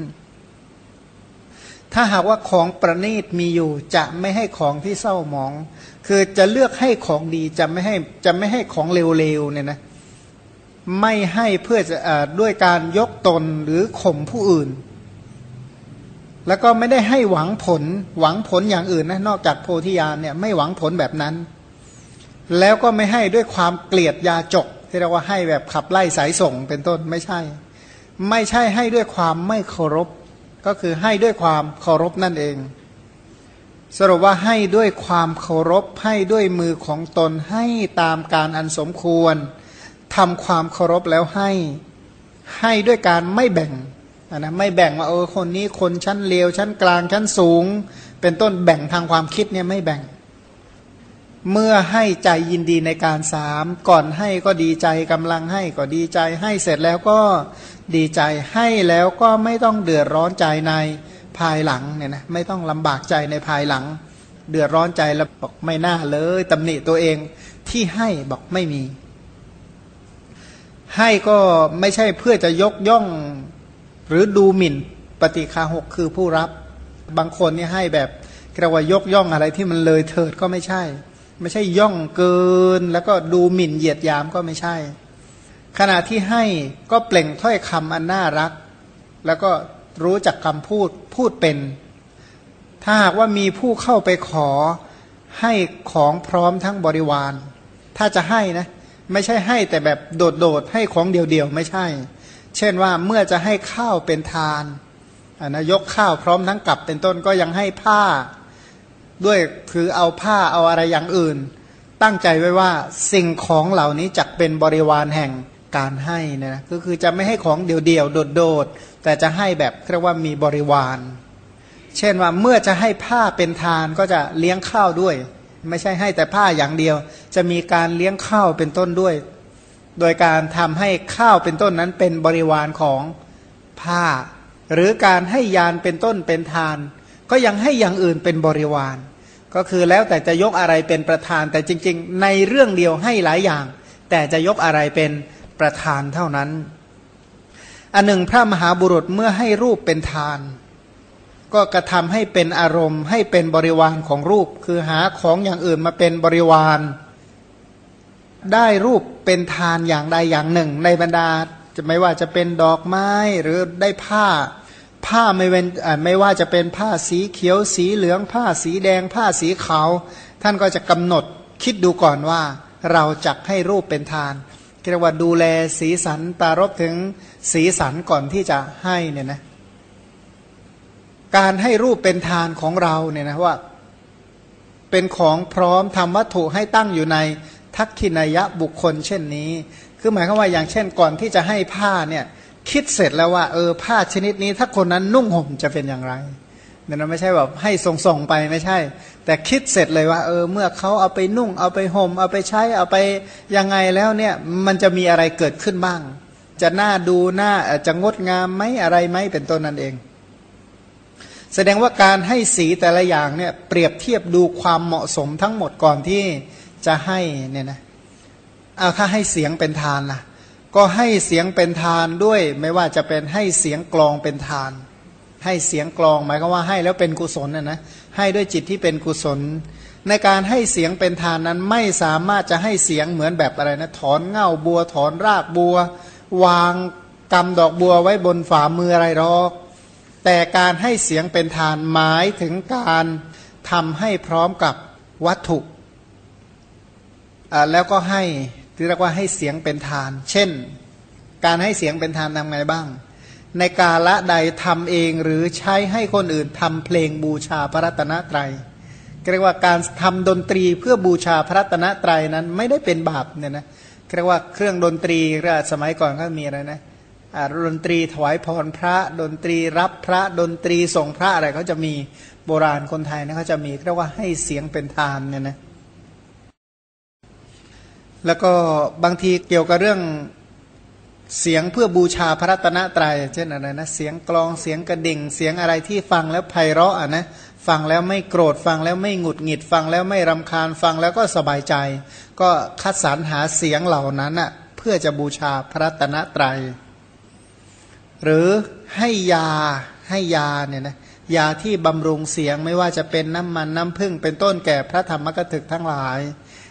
ถ้าหากว่าของประณีตมีอยู่จะไม่ให้ของที่เศร้าหมองคือจะเลือกให้ของดีจะไม่ให้จะไม่ให้ของเลวๆเนี่ยนะไม่ให้เพื่อจะด้วยการยกตนหรือข่มผู้อื่นแล้วก็ไม่ได้ให้หวังผลหวังผลอย่างอื่นนะนอกจากโพธิญาณเนี่ยไม่หวังผลแบบนั้นแล้วก็ไม่ให้ด้วยความเกลียดยาจกที่เรียกว่าให้แบบขับไล่สายส่งเป็นต้นไม่ใช่ไม่ใช่ให้ด้วยความไม่เคารพก็คือให้ด้วยความเคารพนั่นเองสรุปว่าให้ด้วยความเคารพให้ด้วยมือของตนให้ตามการอันสมควรทำความเคารพแล้วให้ให้ด้วยการไม่แบ่งนะไม่แบ่งว่าเออคนนี้คนชั้นเลวชั้นกลางชั้นสูงเป็นต้นแบ่งทางความคิดเนี่ยไม่แบ่งเมื่อให้ใจยินดีในการสามก่อนให้ก็ดีใจกำลังให้ก็ดีใจให้เสร็จแล้วก็ดีใจให้แล้วก็ไม่ต้องเดือดร้อนใจในภายหลังเนี่ยนะไม่ต้องลำบากใจในภายหลังเดือดร้อนใจแล้วบอกไม่น่าเลยตำหนิตัวเองที่ให้บอกไม่มีให้ก็ไม่ใช่เพื่อจะยกย่องหรือดูหมิ่นปฏิฆาหกคือผู้รับบางคนนี่ให้แบบเรียกว่ายกย่องอะไรที่มันเลยเถิดก็ไม่ใช่ไม่ใช่ย่องเกินแล้วก็ดูหมิ่นเหยียดยามก็ไม่ใช่ขณะที่ให้ก็เปล่งถ้อยคำอันน่ารักแล้วก็รู้จักคำพูดพูดเป็นถ้าหากว่ามีผู้เข้าไปขอให้ของพร้อมทั้งบริวารถ้าจะให้นะไม่ใช่ให้แต่แบบโดดๆให้ของเดียวๆไม่ใช่เช่นว่าเมื่อจะให้ข้าวเป็นทานนะยกข้าวพร้อมทั้งกับเป็นต้นก็ยังให้ผ้าด้วยคือเอาผ้าเอาอะไรอย่างอื่นตั้งใจไว้ว่าสิ่งของเหล่านี้จักเป็นบริวารแห่งการให้นะก็คือจะไม่ให้ของเดี่ยวๆโดดๆแต่จะให้แบบเรียกว่ามีบริวารเช่นว่าเมื่อจะให้ผ้าเป็นทานก็จะเลี้ยงข้าวด้วยไม่ใช่ให้แต่ผ้าอย่างเดียวจะมีการเลี้ยงข้าวเป็นต้นด้วยโดยการทำให้ข้าวเป็นต้นนั้นเป็นบริวารของผ้าหรือการให้ยานเป็นต้นเป็นทานก็ยังให้อย่างอื่นเป็นบริวารก็คือแล้วแต่จะยกอะไรเป็นประธานแต่จริงๆในเรื่องเดียวให้หลายอย่างแต่จะยกอะไรเป็นประธานเท่านั้นอันหนึ่งพระมหาบุรุษเมื่อให้รูปเป็นทานก็กระทำให้เป็นอารมณ์ให้เป็นบริวารของรูปคือหาของอย่างอื่นมาเป็นบริวารได้รูปเป็นทานอย่างใดอย่างหนึ่งในบรรดาจะไม่ว่าจะเป็นดอกไม้หรือได้ผ้าผ้าไม่เว้นไม่ว่าจะเป็นผ้าสีเขียวสีเหลืองผ้าสีแดงผ้าสีขาวท่านก็จะกำหนดคิดดูก่อนว่าเราจักให้รูปเป็นทานเรียกว่าดูแลสีสันปรารภถึงสีสันก่อนที่จะให้เนี่ยนะการให้รูปเป็นทานของเราเนี่ยนะว่าเป็นของพร้อมทำวัตถุให้ตั้งอยู่ในทักขินายะบุคคลเช่นนี้คือหมายความว่าอย่างเช่นก่อนที่จะให้ผ้าเนี่ยคิดเสร็จแล้วว่าเออผ้าชนิดนี้ถ้าคนนั้นนุ่งห่มจะเป็นอย่างไรเนี่ยนะไม่ใช่แบบให้ส่งๆไปไม่ใช่แต่คิดเสร็จเลยว่าเออเมื่อเขาเอาไปนุ่งเอาไปห่มเอาไปใช้เอาไปยังไงแล้วเนี่ยมันจะมีอะไรเกิดขึ้นบ้างจะน่าดูน่าจะงดงามไหมอะไรไหมเป็นต้นนั่นเองแสดงว่าการให้สีแต่ละอย่างเนี่ยเปรียบเทียบดูความเหมาะสมทั้งหมดก่อนที่จะให้เนี่ยนะเอาถ้าให้เสียงเป็นทานล่ะก็ให้เสียงเป็นทานด้วยไม่ว่าจะเป็นให้เสียงกลองเป็นทานให้เสียงกลองหมายความว่าให้แล้วเป็นกุศลนะนะให้ด้วยจิตที่เป็นกุศลในการให้เสียงเป็นทานนั้นไม่สามารถจะให้เสียงเหมือนแบบอะไรนะถอนเง่าบัวถอนรากบัววางกำดอกบัวไว้บนฝ่ามืออะไรหรอกแต่การให้เสียงเป็นทานหมายถึงการทำให้พร้อมกับวัตถุแล้วก็ให้ที่เรียกว่าให้เสียงเป็นทานเช่นการให้เสียงเป็นทานทำไงบ้างในกาละใดทำเองหรือใช้ให้คนอื่นทำเพลงบูชาพระรัตนตรัยเรียกว่าการทำดนตรีเพื่อบูชาพระรัตนตรัยนั้นไม่ได้เป็นบาปเนี่ยนะเรียกว่าเครื่องดนตรีสมัยก่อนก็มีอะไรนะดนตรีถวายพรพระดนตรีรับพระดนตรีส่งพระอะไรเขาจะมีโบราณคนไทยนะเขาจะมีเรียกว่าให้เสียงเป็นทานเนี่ยนะแล้วก็บางทีเกี่ยวกับเรื่องเสียงเพื่อบูชาพระรัตนตรัยเช่นอะไรนะเสียงกลองเสียงกระดิ่งเสียงอะไรที่ฟังแล้วไพเราะอ่ะนะฟังแล้วไม่โกรธฟังแล้วไม่หงุดหงิดฟังแล้วไม่รำคาญฟังแล้วก็สบายใจก็คัดสรรหาเสียงเหล่านั้นอ่ะเพื่อจะบูชาพระรัตนตรัยหรือให้ยาให้ยาเนี่ยนะยาที่บำรุงเสียงไม่ว่าจะเป็นน้ำมันน้ำผึ้งเป็นต้นแก่พระธรรมกถึกทั้งหลาย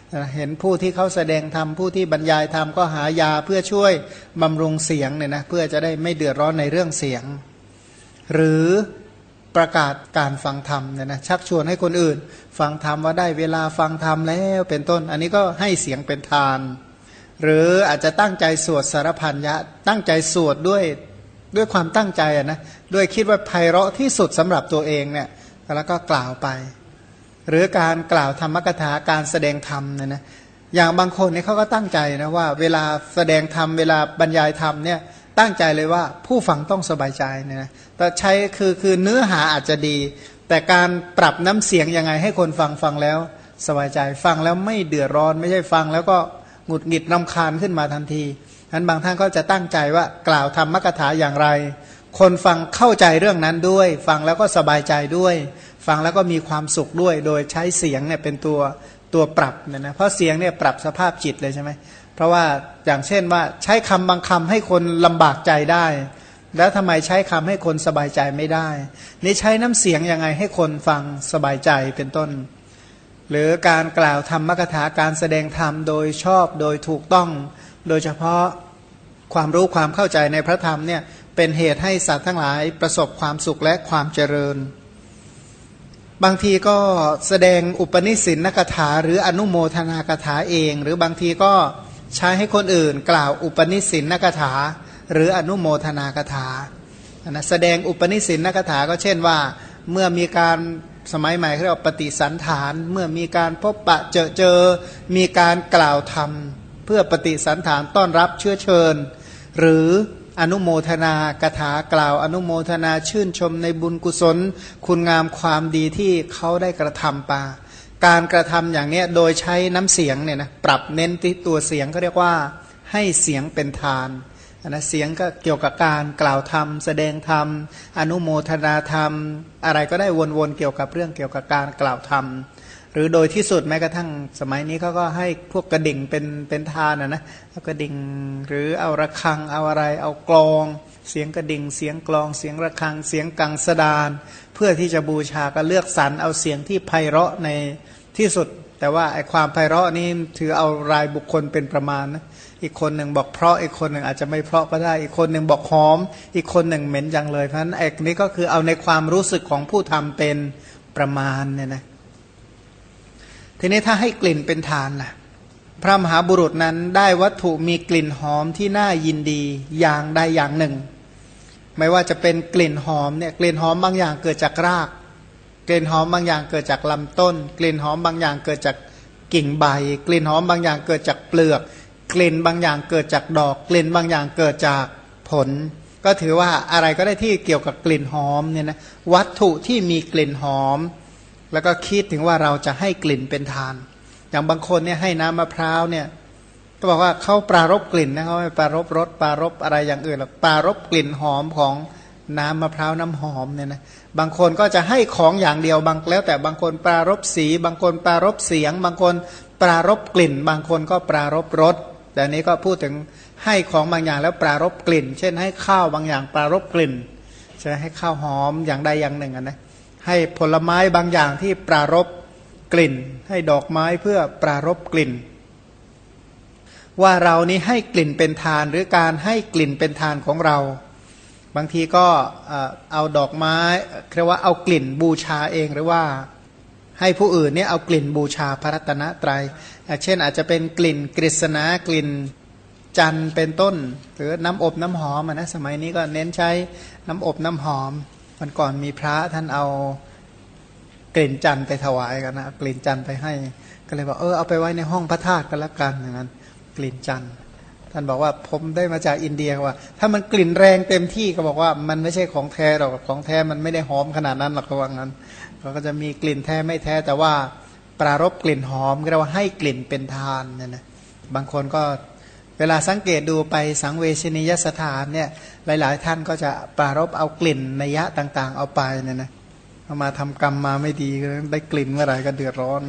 เห็นผู้ที่เขาแสดงธรรมผู้ที่บรรยายธรรมก็หายาเพื่อช่วยบำรุงเสียงเนี่ยนะเพื่อจะได้ไม่เดือดร้อนในเรื่องเสียงหรือประกาศการฟังธรรมเนี่ยนะชักชวนให้คนอื่นฟังธรรมว่าได้เวลาฟังธรรมแล้วเป็นต้นอันนี้ก็ให้เสียงเป็นทานหรืออาจจะตั้งใจสวดสารพันยะตั้งใจสวดด้วยด้วยความตั้งใจนะด้วยคิดว่าไพเราะที่สุดสำหรับตัวเองเนี่ยแล้วก็กล่าวไปหรือการกล่าวธรรมกถาการแสดงธรรมเนี่ยนะอย่างบางคนเนี่ยเขาก็ตั้งใจนะว่าเวลาแสดงธรรมเวลาบรรยายธรรมเนี่ยตั้งใจเลยว่าผู้ฟังต้องสบายใจเนี่ยนะแต่ใช้คือคือเนื้อหาอาจจะดีแต่การปรับน้ำเสียงยังไงให้คนฟังฟังแล้วสบายใจฟังแล้วไม่เดือดร้อนไม่ใช่ฟังแล้วก็หงุดหงิดรำคาญขึ้นมาทันทีนั้นบางท่านก็จะตั้งใจว่ากล่าวธรรมกถาอย่างไรคนฟังเข้าใจเรื่องนั้นด้วยฟังแล้วก็สบายใจด้วยฟังแล้วก็มีความสุขด้วยโดยใช้เสียงเนี่ยเป็นตัวตัวปรับเนี่ยนะเพราะเสียงเนี่ยปรับสภาพจิตเลยใช่ไหมเพราะว่าอย่างเช่นว่าใช้คำบางคำให้คนลำบากใจได้แล้วทำไมใช้คำให้คนสบายใจไม่ได้นี่ใช้น้ำเสียงยังไงให้คนฟังสบายใจเป็นต้นหรือการกล่าวธรรมกถาการแสดงธรรมโดยชอบโดยถูกต้องโดยเฉพาะความรู้ความเข้าใจในพระธรรมเนี่ยเป็นเหตุให้สัตว์ทั้งหลายประสบความสุขและความเจริญบางทีก็แสดงอุปนิสินกถาหรืออนุโมทนากถาเองหรือบางทีก็ใช้ให้คนอื่นกล่าวอุปนิสินกถาหรืออนุโมทนากถานะแสดงอุปนิสินกถาก็เช่นว่าเมื่อมีการสมัยใหม่เขาเรียกว่าปฏิสันฐานเมื่อมีการพบปะเจอเจอมีการกล่าวธรรมเพื่อปฏิสันฐานต้อนรับเชื้อเชิญหรืออนุโมทนากถากล่าวอนุโมทนาชื่นชมในบุญกุศลคุณงามความดีที่เขาได้กระทำปาการกระทำอย่างนี้โดยใช้น้ำเสียงเนี่ยนะปรับเน้นที่ตัวเสียงเขาเรียกว่าให้เสียงเป็นทานนะเสียงก็เกี่ยวกับการกล่าวธรรมแสดงธรรมอนุโมทนาธรรมอะไรก็ได้วนๆเกี่ยวกับเรื่องเกี่ยวกับการกล่าวธรรมหรือโดยที่สุดแม้กระทั่งสมัยนี้เขาก็ให้พวกกระดิ่งเป็นเป็นทานนะนะเอากระดิ่งหรือเอาระฆังเอาอะไรเอากลองเสียงกระดิ่งเสียงกลองเสียงระฆังเสียงกังสดานเพื่อที่จะบูชาก็เลือกสรรเอาเสียงที่ไพเราะในที่สุดแต่ว่าไอ้ความไพเราะนี่ถือเอารายบุคคลเป็นประมาณนะอีกคนหนึ่งบอกเพราะอีกคนหนึ่งอาจจะไม่เพราะก็ได้อีกคนหนึ่งบอกหอมอีกคนหนึ่งเหม็นจังเลยเพราะฉะนั้นไอ้นี้ก็คือเอาในความรู้สึกของผู้ทำเป็นประมาณเนี่ยนะทีนี้ถ้าให้กลิ่นเป็นทานล่ะพระมหาบุรุษนั้นได้วัตถุมีกลิ่นหอมที่น่ายินดีอย่างใดอย่างหนึ่งไม่ว่าจะเป็นกลิ่นหอมเนี่ยกลิ่นหอมบางอย่างเกิดจากรากกลิ่นหอมบางอย่างเกิดจากลำต้นกลิ่นหอมบางอย่างเกิดจากกิ่งใบกลิ่นหอมบางอย่างเกิดจากเปลือกกลิ่นบางอย่างเกิดจากดอกกลิ่นบางอย่างเกิดจากผลก็ถือว่าอะไรก็ได้ที่เกี่ยวกับกลิ่นหอมเนี่ยนะวัตถุที่มีกลิ่นหอมแล้วก็คิดถึงว่าเราจะให้กลิ่นเป็นทานอย่างบางคนเนี่ยให้น้ำมะพร้าวเนี่ยก็บอกว่าเขาปรารบกลิ่นนะเขาไม่ปรารบรสปรารบอะไรอย่างอื่นหรอกปรารบกลิ่นหอมของน้ำมะพร้าวน้ำหอมเนี่ยนะบางคนก็จะให้ของอย่างเดียวบางแล้วแต่บางคนปรารบสีบางคนปรารบเสียงบางคนปรารบกลิ่นบางคนก็ปรารบรสแต่นี้ก็พูดถึงให้ของบางอย่างแล้วปรารบกลิ่นเช่นให้ข้าวบางอย่างปรารบกลิ่นใช่ให้ข้าวหอมอย่างใดอย่างหนึ่งนะให้ผลไม้บางอย่างที่ปรารบกลิ่นให้ดอกไม้เพื่อปรารบกลิ่นว่าเรานี้ให้กลิ่นเป็นทานหรือการให้กลิ่นเป็นทานของเราบางทีก็เอาดอกไม้เรียกว่าเอากลิ่นบูชาเองหรือว่าให้ผู้อื่นเนี่ยเอากลิ่นบูชาพระรัตนตรัยเช่นอาจจะเป็นกลิ่นกฤษณากลิ่นจันทร์เป็นต้นหรือน้ำอบน้ำหอมนะสมัยนี้ก็เน้นใช้น้ำอบน้ำหอมวันก่อนมีพระท่านเอากลิ่นจันทร์ไปถวายกันนะกลิ่นจันทร์ไปให้ก็เลยบอกเออเอาไปไว้ในห้องพระธาตุกันละกันอย่างนั้นกลิ่นจันทร์ท่านบอกว่าผมได้มาจากอินเดียว่าถ้ามันกลิ่นแรงเต็มที่ก็บอกว่ามันไม่ใช่ของแท้หรอกของแท้มันไม่ได้หอมขนาดนั้นหรอกเขาว่างั้นเขาก็จะมีกลิ่นแท้ไม่แท้แต่ว่าปรารบกลิ่นหอมเรียกว่าให้กลิ่นเป็นทานเนี่ยนะบางคนก็เวลาสังเกตดูไปสังเวชนียสถานเนี่ยหลายๆท่านก็จะปรารบเอากลิ่นนัยยะต่างๆเอาไปเนี่ยนะเอามาทำกรรมมาไม่ดีได้กลิ่นเมื่อไหร่ก็เดือดร้อน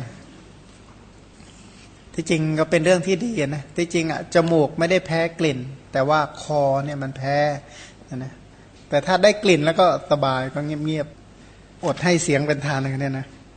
ที่จริงก็เป็นเรื่องที่ดีนะที่จริงอ่ะจมูกไม่ได้แพ้กลิ่นแต่ว่าคอเนี่ยมันแพ้นะแต่ถ้าได้กลิ่นแล้วก็สบายก็เงียบๆอดให้เสียงเป็นทานเลยเนี่ยนะ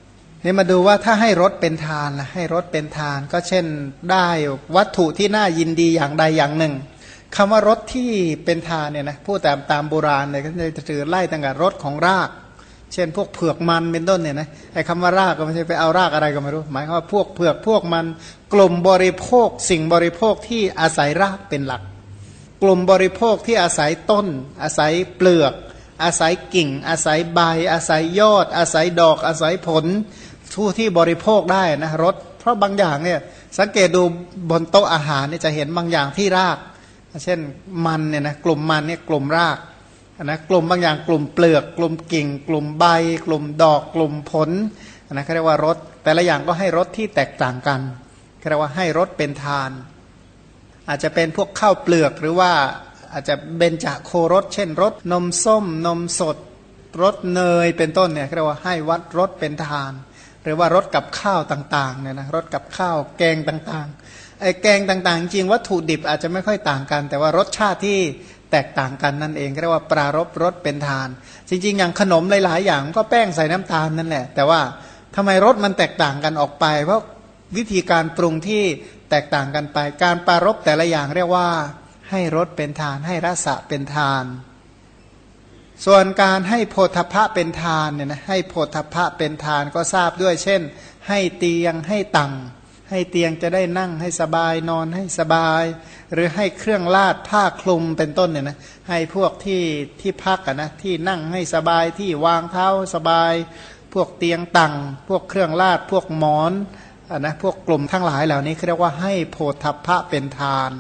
นี่มาดูว่าถ้าให้รสเป็นทานนะให้รสเป็นทานก็เช่นได้วัตถุที่น่ายินดีอย่างใดอย่างหนึ่งคำว่ารสที่เป็นทานเนี่ยนะพูดตามตามโบราณเลยก็จะถือไล่ตั้งแต่รสของรากเช่นพวกเผือกมันเป็นต้นเนี่ยนะไอ้คำว่ารากก็ไม่ใช่ไปเอารากอะไรก็ไม่รู้หมายความว่าพวกเผือกพวกมันกลุ่มบริโภคสิ่งบริโภคที่อาศัยรากเป็นหลักกลุ่มบริโภคที่อาศัยต้นอาศัยเปลือกอาศัยกิ่งอาศัยใบอาศัยยอดอาศัยดอกอาศัยผลผู้ที่บริโภคได้นะรสเพราะบางอย่างเนี่ยสังเกตดูบนโต๊ะอาหารเนี่ยจะเห็นบางอย่างที่รากเช่นมันเนี่ยนะกลุ่มมันเนี่ยกลุ่มรากนะกลุ่มบางอย่างกลุ่มเปลือกกลุ่มกิ่งกลุ่มใบกลุ่มดอกกลุ่มผลนะเขาเรียกว่ารสแต่ละอย่างก็ให้รสที่แตกต่างกันเขาเรียกว่าให้รสเป็นทานอาจจะเป็นพวกข้าวเปลือกหรือว่าอาจจะเบญจโครสเช่นรสนมส้มนมสดรสเนยเป็นต้นเนี่ยเขาเรียกว่าให้วัดรสเป็นทานหรือว่ารสกับข้าวต่างๆเนี่ยนะรสกับข้าวแกงต่างๆไอ้แกงต่างๆจริงวัตถุดิบอาจจะไม่ค่อยต่างกันแต่ว่ารสชาติที่แตกต่างกันนั่นเองเรียกว่าปรารภรสเป็นทานจริงๆอย่างขนมหลายๆอย่างก็แป้งใส่น้ำตาลนั่นแหละแต่ว่าทำไมรสมันแตกต่างกันออกไปเพราะวิธีการปรุงที่แตกต่างกันไปการปรารภแต่ละอย่างเรียกว่าให้รสเป็นทานให้รสเป็นทานส่วนการให้โพธพะเป็นทานเนี่ยนะให้โพธพะเป็นทานก็ทราบด้วยเช่นให้เตียงให้ตังให้เตียงจะได้นั่งให้สบายนอนให้สบายหรือให้เครื่องลาดผ้าคลุมเป็นต้นเนี่ยนะให้พวกที่ที่พักอ่ะนะที่นั่งให้สบายที่วางเท้าสบายพวกเตียงตังพวกเครื่องลาดพวกหมอนอ่ะนะพวกกลุ่มทั้งหลายเหล่านี้เรียกว่าให้โพธพะเป็นทาน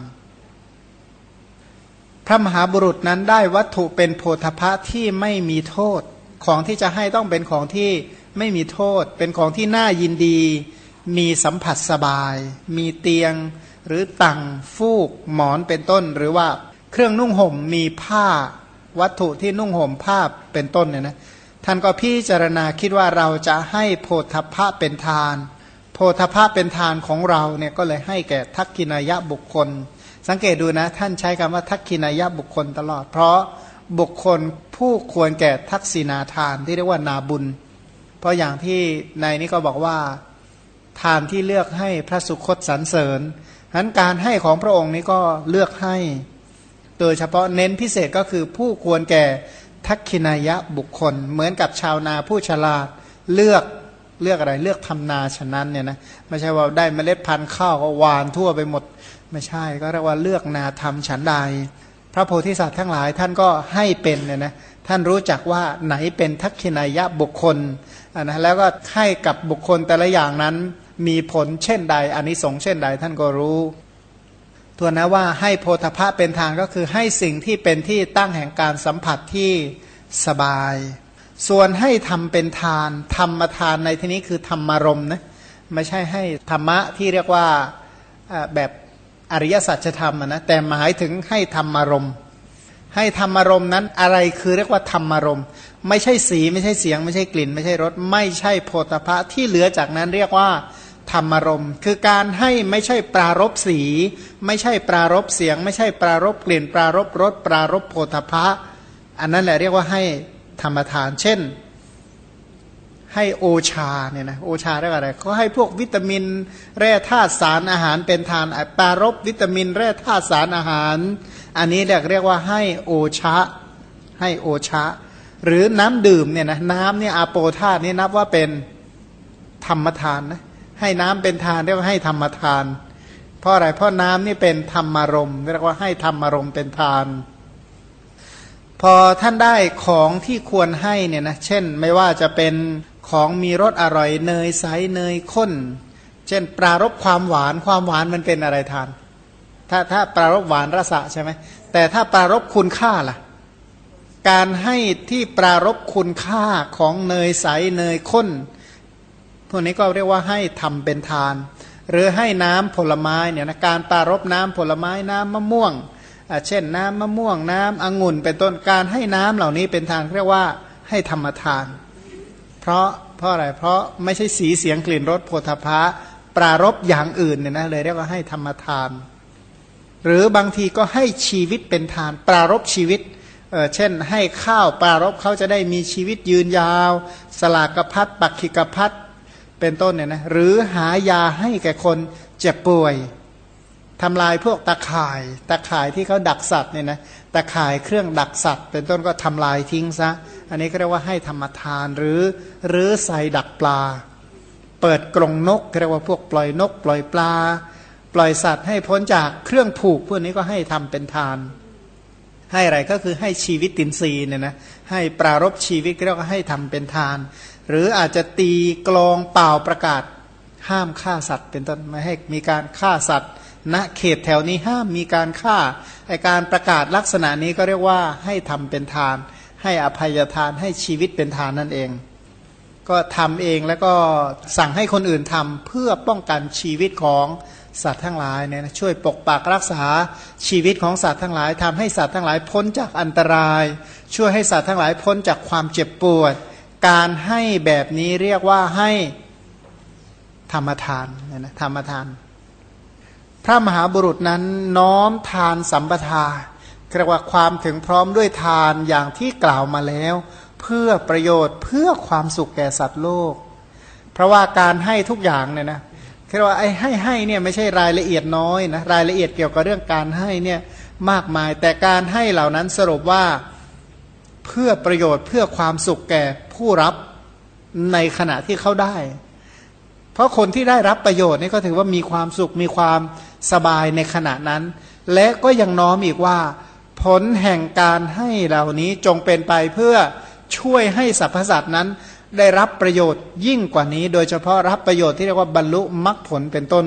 พระมหาบุรุษนั้นได้วัตถุเป็นโพธพะที่ไม่มีโทษของที่จะให้ต้องเป็นของที่ไม่มีโทษเป็นของที่น่ายินดีมีสัมผัสสบายมีเตียงหรือตังฟูกหมอนเป็นต้นหรือว่าเครื่องนุ่งห่มมีผ้าวัตถุที่นุ่งห่มผ้าเป็นต้นเนี่ยนะท่านก็พิจารณาคิดว่าเราจะให้โพธพะเป็นทานโพธพะเป็นทานของเราเนี่ยก็เลยให้แก่ทักขินายะบุคคลสังเกตดูนะท่านใช้คำว่าทักขินายะบุคคลตลอดเพราะบุคคลผู้ควรแก่ทักษิณาทานที่เรียกว่านาบุญเพราะอย่างที่ในนี้ก็บอกว่าทานที่เลือกให้พระสุคตสรรเสริญฉะนั้นการให้ของพระองค์นี้ก็เลือกให้โดยเฉพาะเน้นพิเศษก็คือผู้ควรแก่ทักขินายะบุคคลเหมือนกับชาวนาผู้ฉลาดเลือกเลือกอะไรเลือกทำนาฉะนั้นเนี่ยนะไม่ใช่ว่าได้เมล็ดพันธุ์ข้าวก็หวานทั่วไปหมดไม่ใช่ก็เรียกว่าเลือกนาทำฉันใดพระโพธิสัตว์ทั้งหลายท่านก็ให้เป็นเนี่ยนะท่านรู้จักว่าไหนเป็นทักขินายะบุคคลอ่านะแล้วก็ให้กับบุคคลแต่ละอย่างนั้นมีผลเช่นใดอานิสงส์เช่นใดท่านก็รู้ตัวนะว่าให้โพธพะเป็นทานก็คือให้สิ่งที่เป็นที่ตั้งแห่งการสัมผัสที่สบายส่วนให้ทำเป็นทานธรรมทานในที่นี้คือธรรมารมณ์นะไม่ใช่ให้ธรรมะที่เรียกว่าแบบอริยสัจธรรมนะแต่หมายถึงให้ธรรมารมณ์ให้ธรรมารมณ์นั้นอะไรคือเรียกว่าธรรมารมณ์ไม่ใช่สีไม่ใช่เสียงไม่ใช่กลิ่นไม่ใช่รสไม่ใช่โพธพะที่เหลือจากนั้นเรียกว่าธรรมารมณ์คือการให้ไม่ใช่ปรารภสีไม่ใช่ปรารภเสียงไม่ใช่ปรารภกลิ่นปรารภรสปรารภโพธพะอันนั้นแหละเรียกว่าให้ธรรมทานเช่นให้โอชาเนี่ยนะโอชาเรียกอะไรเขาให้พวกวิตามินแร่ธาตุสารอาหารเป็นทานปรารภวิตามินแร่ธาตุสารอาหารอันนี้เรียกเรียกว่าให้โอชะให้โอชะหรือน้ำดื่มเนี่ยนะน้ำเนี่ยอาโปธาตุนี่นับว่าเป็นธรรมทานนะให้น้ำเป็นทานเรียกว่าให้ธรรมทานเพราะอะไรเพราะน้ำนี่เป็นธรรมารมณ์เรียกว่าให้ธรรมารมณ์เป็นทานพอท่านได้ของที่ควรให้เนี่ยนะเช่นไม่ว่าจะเป็นของมีรสอร่อยเนยใสเนยข้นเช่นปรารภความหวานความหวานมันเป็นอะไรทานถ้าถ้าปรารภหวานรสะใช่ไหมแต่ถ้าปรารภคุณค่าล่ะการให้ที่ปรารภคุณค่าของเนยใสเนยข้นพวกนี้ก็เรียกว่าให้ทำเป็นทานหรือให้น้ำผลไม้เนี่ยนะการปรารภน้ำผลไม้น้ำมะม่วงเช่นน้ำมะม่วงน้ำองุ่นเป็นต้นการให้น้ำเหล่านี้เป็นทานเรียกว่าให้ธรรมทานเพราะเพราะอะไรเพราะไม่ใช่สีเสียงกลิ่นรสโผฏฐัพพะปรารภอย่างอื่นเนี่ยนะเลยเรียกว่าให้ธรรมทานหรือบางทีก็ให้ชีวิตเป็นทานปรารภชีวิตเออเช่นให้ข้าวปรารภเขาจะได้มีชีวิตยืนยาวสลากพัดปักขิกพัดเเป็นต้นเนี่ยนะหรือหายาให้แก่คนเจ็บป่วยทำลายพวกตะข่ายตะข่ายที่เขาดักสัตว์เนี่ยนะตะข่ายเครื่องดักสัตว์เป็นต้นก็ทำลายทิ้งซะอันนี้ก็เรียกว่าให้ธรรมทานหรือหรือใส่ดักปลาเปิดกรงนกเรียกว่าพวกปล่อยนกปล่อยปลาปล่อยสัตว์ให้พ้นจากเครื่องผูกพวกนี้ก็ให้ทำเป็นทานให้อะไรก็คือให้ชีวิตตินทรีย์เนี่ยนะให้ปรารภชีวิตเรียกว่าให้ทำเป็นทานหรืออาจจะตีกลองเป่าประกาศห้ามฆ่าสัตว์เป็นต้นไม่ให้มีการฆ่าสัตว์ณเขตแถวนี้ห้ามมีการฆ่าไอการประกาศลักษณะนี้ก็เรียกว่าให้ทำเป็นทานให้อภัยทานให้ชีวิตเป็นทานนั่นเองก็ทำเองแล้วก็สั่งให้คนอื่นทำเพื่อป้องกันชีวิตของสัตว์ทั้งหลายเนี่ยช่วยปกปักรักษาชีวิตของสัตว์ทั้งหลายทำให้สัตว์ทั้งหลายพ้นจากอันตรายช่วยให้สัตว์ทั้งหลายพ้นจากความเจ็บปวดการให้แบบนี้เรียกว่าให้ธรรมทานเนี่ยนะธรรมทานพระมหาบุรุษนั้นน้อมทานสัมปทาเรียกว่าความถึงพร้อมด้วยทานอย่างที่กล่าวมาแล้วเพื่อประโยชน์เพื่อความสุขแก่สัตว์โลกเพราะว่าการให้ทุกอย่างเนี่ยนะเรียกว่าไอ้ให้ให้เนี่ยไม่ใช่รายละเอียดน้อยนะรายละเอียดเกี่ยวกับเรื่องการให้เนี่ยมากมายแต่การให้เหล่านั้นสรุปว่าเพื่อประโยชน์เพื่อความสุขแก่ผู้รับในขณะที่เขาได้เพราะคนที่ได้รับประโยชน์นี่ก็ถือว่ามีความสุขมีความสบายในขณะนั้นและก็ยังน้อมอีกว่าผลแห่งการให้เหล่านี้จงเป็นไปเพื่อช่วยให้สรรพสัตว์นั้นได้รับประโยชน์ยิ่งกว่านี้โดยเฉพาะรับประโยชน์ที่เรียกว่าบรรลุมรรคผลเป็นต้น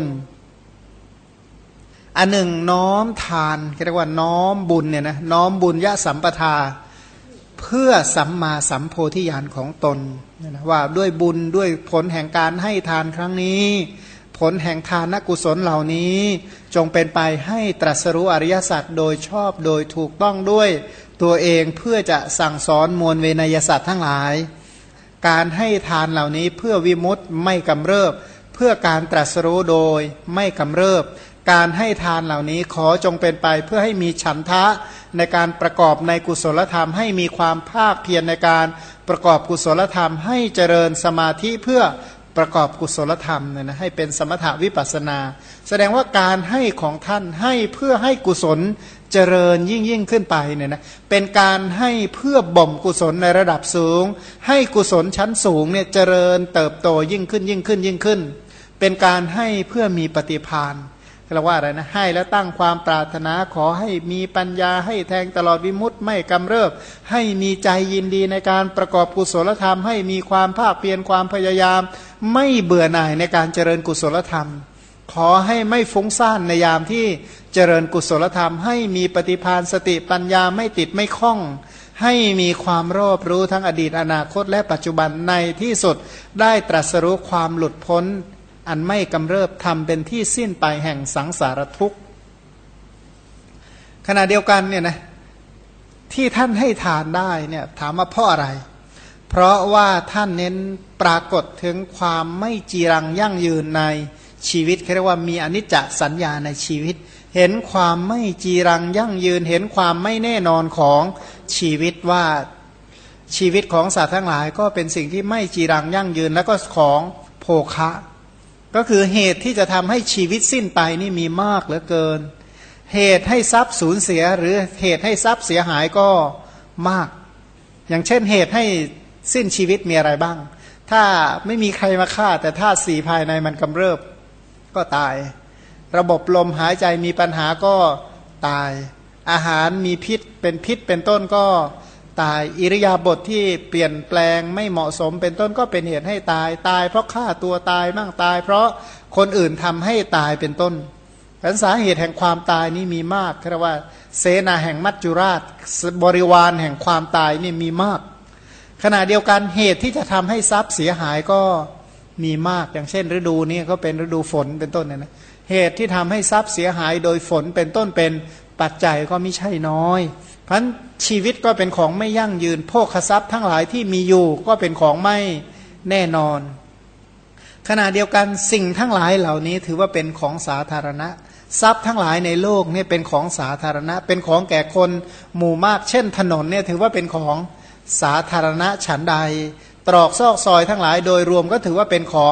อันหนึ่งน้อมทานเรียกว่าน้อมบุญเนี่ยนะน้อมบุญยะสัมปทาเพื่อสัมมาสัมโพธิญาณของตนนะว่าด้วยบุญด้วยผลแห่งการให้ทานครั้งนี้ผลแห่งทานกุศลเหล่านี้จงเป็นไปให้ตรัสรู้อริยสัจโดยชอบโดยถูกต้องด้วยตัวเองเพื่อจะสั่งสอนมวลเวนยสัตว์ทั้งหลายการให้ทานเหล่านี้เพื่อวิมุตติไม่กำเริบเพื่อการตรัสรู้โดยไม่กำเริบการให้ทานเหล่านี้ขอจงเป็นไปเพื่อให้มีฉันทะในการประกอบในกุศลธรรมให้มีความภาคเพียรในการประกอบกุศลธรรมให้เจริญสมาธิเพื่อประกอบกุศลธรรมเนี่ยนะให้เป็นสมถะวิปัสนาแสดงว่าการให้ของท่านให้เพื่อให้กุศลเจริญยิ่งยิ่งขึ้นไปเนี่ยนะเป็นการให้เพื่อบ่มกุศลในระดับสูงให้กุศลชั้นสูงเนี่ยเจริญเติบโตยิ่งขึ้นยิ่งขึ้นยิ่งขึ้นเป็นการให้เพื่อมีปฏิภาณเราว่าอะไรนะให้แล้วตั้งความปรารถนาขอให้มีปัญญาให้แทงตลอดวิมุตติไม่กำเริบให้มีใจยินดีในการประกอบกุศลธรรมให้มีความภาคเพียรความพยายามไม่เบื่อหน่ายในการเจริญกุศลธรรมขอให้ไม่ฟุ้งซ่านในยามที่เจริญกุศลธรรมให้มีปฏิภาณสติปัญญาไม่ติดไม่คล้องให้มีความรอบรู้ทั้งอดีตอนาคตและปัจจุบันในที่สุดได้ตรัสรู้ความหลุดพ้นอันไม่กำเริบทำเป็นที่สิ้นไปแห่งสังสารทุกข์ขณะเดียวกันเนี่ยนะที่ท่านให้ทานได้เนี่ยถามว่าเพราะอะไรเพราะว่าท่านเน้นปรากฏถึงความไม่จีรังยั่งยืนในชีวิตเรียกว่ามีอนิจจสัญญาในชีวิตเห็นความไม่จีรังยั่งยืนเห็นความไม่แน่นอนของชีวิตว่าชีวิตของสัตว์ทั้งหลายก็เป็นสิ่งที่ไม่จีรังยั่งยืนแล้วก็ของโภคะก็คือเหตุที่จะทำให้ชีวิตสิ้นไปนี่มีมากเหลือเกินเหตุให้ทรัพย์สูญเสียหรือเหตุให้ทรัพย์เสียหายก็มากอย่างเช่นเหตุให้สิ้นชีวิตมีอะไรบ้างถ้าไม่มีใครมาฆ่าแต่ธาตุสี่ภายในมันกำเริบก็ตายระบบลมหายใจมีปัญหาก็ตายอาหารมีพิษเป็นพิษเป็นต้นก็ตายอิริยาบถ ท, ที่เปลี่ยนแปลงไม่เหมาะสมเป็นต้นก็เป็นเหตุให้ตายตายเพราะฆ่าตัวตายมั่งตายเพราะคนอื่นทำให้ตายเป็นต้นปัญสาเหตุแห่งความตายนี่มีมากเรียกว่าเสนาแห่งมัจจุราชบริวารแห่งความตายนี่มีมากขณะเดียวกันเหตุที่จะทำให้ทรัพย์เสียหายก็มีมากอย่างเช่นฤดูนี้ก็เป็นฤดูฝนเป็นต้นเนี่ยนะเหตุที่ทำให้ทรัพย์เสียหายโดยฝนเป็นต้นเป็นปัจจัยก็ไม่ใช่น้อยเพราะชีวิตก็เป็นของไม่ยั่งยืนโภคทรัพย์ทั้งหลายที่มีอยู่ก็เป็นของไม่แน่นอนขณะเดียวกันสิ่งทั้งหลายเหล่านี้ถือว่าเป็นของสาธารณะทรัพย์ทั้งหลายในโลกเนี่ยเป็นของสาธารณะเป็นของแก่คนหมู่มากเช่นถนนเนี่ยถือว่าเป็นของสาธารณะฉันใดตรอกซอกซอยทั้งหลายโดยรวมก็ถือว่าเป็นของ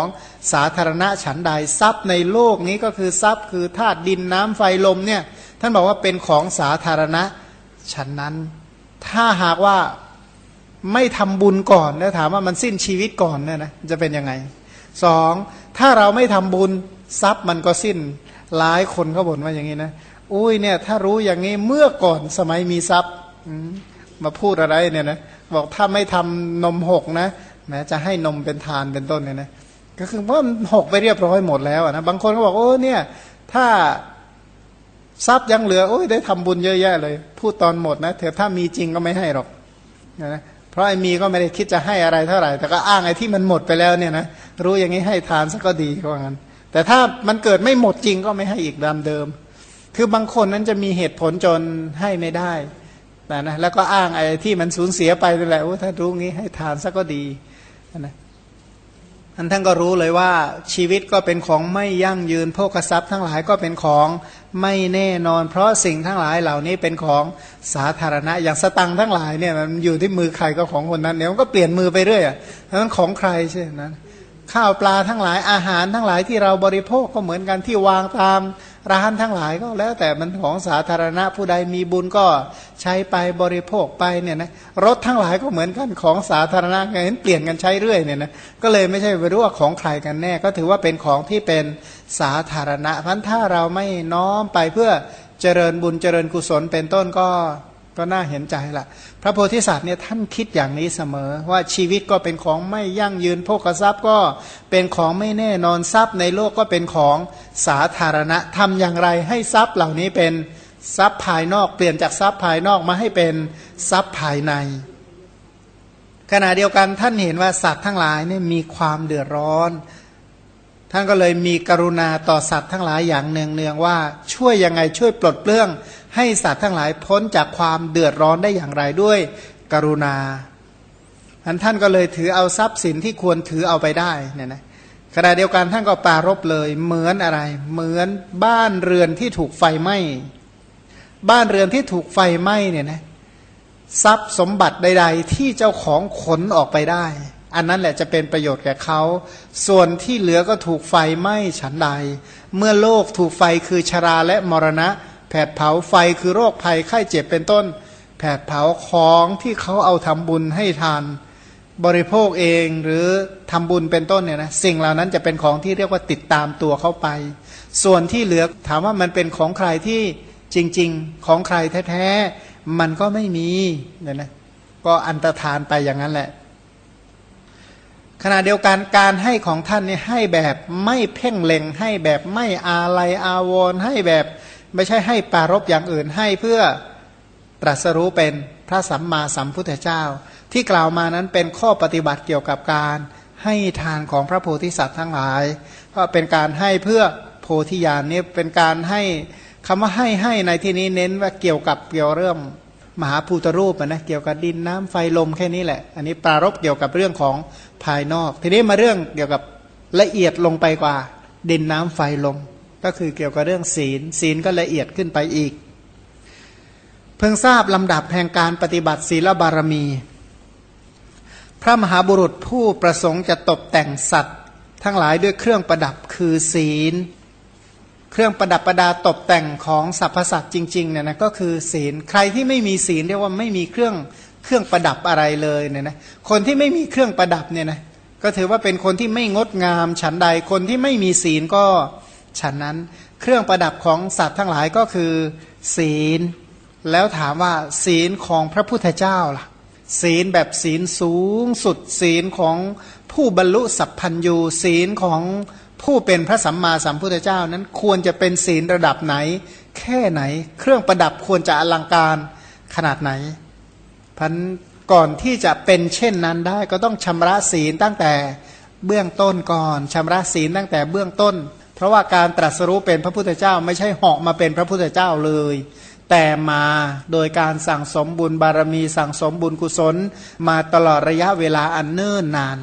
สาธารณะฉันใดทรัพย์ในโลกนี้ก็คือทรัพย์คือธาตุดินน้ำไฟลมเนี่ยท่านบอกว่าเป็นของสาธารณะฉันนั้นถ้าหากว่าไม่ทำบุญก่อนแล้วถามว่ามันสิ้นชีวิตก่อนเนี่ยนะจะเป็นยังไงสองถ้าเราไม่ทำบุญทรัพย์มันก็สิ้นหลายคนเขาบ่นว่าอย่างนี้นะอุ้ยเนี่ยถ้ารู้อย่างนี้เมื่อก่อนสมัยมีทรัพย์มาพูดอะไรเนี่ยนะบอกถ้าไม่ทำนมหกนะแม้จะให้นมเป็นทานเป็นต้นเนี่ยนะก็คือว่ามันหกไปเรียบร้อยหมดแล้วนะบางคนก็บอกโอ้เนี่ยถ้าทรัพย์ยังเหลือโอ้ยได้ทำบุญเยอะแยะเลยพูดตอนหมดนะเถอะถ้ามีจริงก็ไม่ให้หรอกนะเพราะไอ้มีก็ไม่ได้คิดจะให้อะไรเท่าไหร่แต่ก็อ้างไอ้ที่มันหมดไปแล้วเนี่ยนะรู้อย่างนี้ให้ทานซะก็ดีก็ว่างั้นแต่ถ้ามันเกิดไม่หมดจริงก็ไม่ให้อีกตามเดิมคือบางคนนั้นจะมีเหตุผลจนให้ไม่ได้แต่นะแล้วก็อ้างไอ้ที่มันสูญเสียไปนั่นแหละโอ้ถ้ารู้งี้ให้ทานซะก็ดีนะอันท่านก็รู้เลยว่าชีวิตก็เป็นของไม่ยั่งยืนโภคทรัพย์ทั้งหลายก็เป็นของไม่แน่นอนเพราะสิ่งทั้งหลายเหล่านี้เป็นของสาธารณะอย่างสตังค์ทั้งหลายเนี่ยมันอยู่ที่มือใครก็ของคนนั้นเนี่ยมันก็เปลี่ยนมือไปเรื่อยอ่ะนั้นของใครใช่ไหมข้าวปลาทั้งหลายอาหารทั้งหลายที่เราบริโภคก็เหมือนกันที่วางตามร้านทั้งหลายก็แล้วแต่มันของสาธารณะผู้ใดมีบุญก็ใช้ไปบริโภคไปเนี่ยนะรถทั้งหลายก็เหมือนกันของสาธารณะเห็นเปลี่ยนกันใช้เรื่อยเนี่ยนะก็เลยไม่ใช่ไปรู้ว่าของใครกันแน่ก็ถือว่าเป็นของที่เป็นสาธารณะเพราะถ้าเราไม่น้อมไปเพื่อเจริญบุญเจริญกุศลเป็นต้นก็ก็น่าเห็นใจละพระโพธิสัตว์เนี่ยท่านคิดอย่างนี้เสมอว่าชีวิตก็เป็นของไม่ยั่งยืนโภคทรัพย์ก็เป็นของไม่แน่นอนทรัพย์ในโลกก็เป็นของสาธารณะทำอย่างไรให้ทรัพย์เหล่านี้เป็นทรัพย์ภายนอกเปลี่ยนจากทรัพย์ภายนอกมาให้เป็นทรัพย์ภายในขณะเดียวกันท่านเห็นว่าสัตว์ทั้งหลายเนี่ยมีความเดือดร้อนท่านก็เลยมีกรุณาต่อสัตว์ทั้งหลายอย่างเนืองๆว่าช่วยยังไงช่วยปลดเปลื้องให้สัตว์ทั้งหลายพ้นจากความเดือดร้อนได้อย่างไรด้วยกรุณาอันท่านก็เลยถือเอาทรัพย์สินที่ควรถือเอาไปได้เนี่ยนะขณะเดียวกันท่านก็ปรารภเลยเหมือนอะไรเหมือนบ้านเรือนที่ถูกไฟไหม้บ้านเรือนที่ถูกไฟไหม้เนี่ยนะทรัพย์สมบัติใดๆที่เจ้าของขนออกไปได้อันนั้นแหละจะเป็นประโยชน์แก่เขาส่วนที่เหลือก็ถูกไฟไหม้ฉันใดเมื่อโลกถูกไฟคือชราและมรณะแผดเผาไฟคือโรคภัยไข้เจ็บเป็นต้นแผดเผาของที่เขาเอาทำบุญให้ทานบริโภคเองหรือทำบุญเป็นต้นเนี่ยนะสิ่งเหล่านั้นจะเป็นของที่เรียกว่าติดตามตัวเขาไปส่วนที่เหลือถามว่ามันเป็นของใครที่จริงๆของใครแท้ๆมันก็ไม่มีเนี่ยนะก็อันตรธานไปอย่างนั้นแหละขณะเดียวกันการให้ของท่านเนี่ยให้แบบไม่เพ่งเล็งให้แบบไม่อาลัยอาวรณ์ให้แบบไม่ใช่ให้ปรารภอย่างอื่นให้เพื่อตรัสรู้เป็นพระสัมมาสัมพุทธเจ้าที่กล่าวมานั้นเป็นข้อปฏิบัติเกี่ยวกับการให้ทานของพระโพธิสัตว์ทั้งหลายก็เป็นการให้เพื่อโพธิญาณนี่เป็นการให้คำว่าให้ให้ในที่นี้เน้นว่าเกี่ยวกับเกี่ยวเรื่องมหาภูตรูปนะเกี่ยวกับดินน้ำไฟลมแค่นี้แหละอันนี้ปรารภเกี่ยวกับเรื่องของภายนอกทีนี้มาเรื่องเกี่ยวกับละเอียดลงไปกว่าดินน้ำไฟลมก็คือเกี่ยวกับเรื่องศีลศีลก็ละเอียดขึ้นไปอีกเพิ่งทราบลำดับแห่งการปฏิบัติศีลบารมีพระมหาบุรุษผู้ประสงค์จะตกแต่งสัตว์ทั้งหลายด้วยเครื่องประดับคือศีลเครื่องประดับประดาตกแต่งของสรรพสัตว์จริงๆเนี่ยนะก็คือศีลใครที่ไม่มีศีลเรียกว่าไม่มีเครื่องเครื่องประดับอะไรเลยเนี่ยนะคนที่ไม่มีเครื่องประดับเนี่ยนะก็ถือว่าเป็นคนที่ไม่งดงามฉันใดคนที่ไม่มีศีลก็ฉันนั้นเครื่องประดับของสัตว์ทั้งหลายก็คือศีลแล้วถามว่าศีลของพระพุทธเจ้าล่ะศีลแบบศีลสูงสุดศีลของผู้บรรลุสัพพัญญูศีลของผู้เป็นพระสัมมาสัมพุทธเจ้านั้นควรจะเป็นศีลระดับไหนแค่ไหนเครื่องประดับควรจะอลังการขนาดไหนพันก่อนที่จะเป็นเช่นนั้นได้ก็ต้องชำระศีลตั้งแต่เบื้องต้นก่อนชำระศีลตั้งแต่เบื้องต้นเพราะว่าการตรัสรู้เป็นพระพุทธเจ้าไม่ใช่เหาะมาเป็นพระพุทธเจ้าเลยแต่มาโดยการสั่งสมบุญบารมีสั่งสมบุญกุศลมาตลอดระยะเวลาอันเนิ่นนาน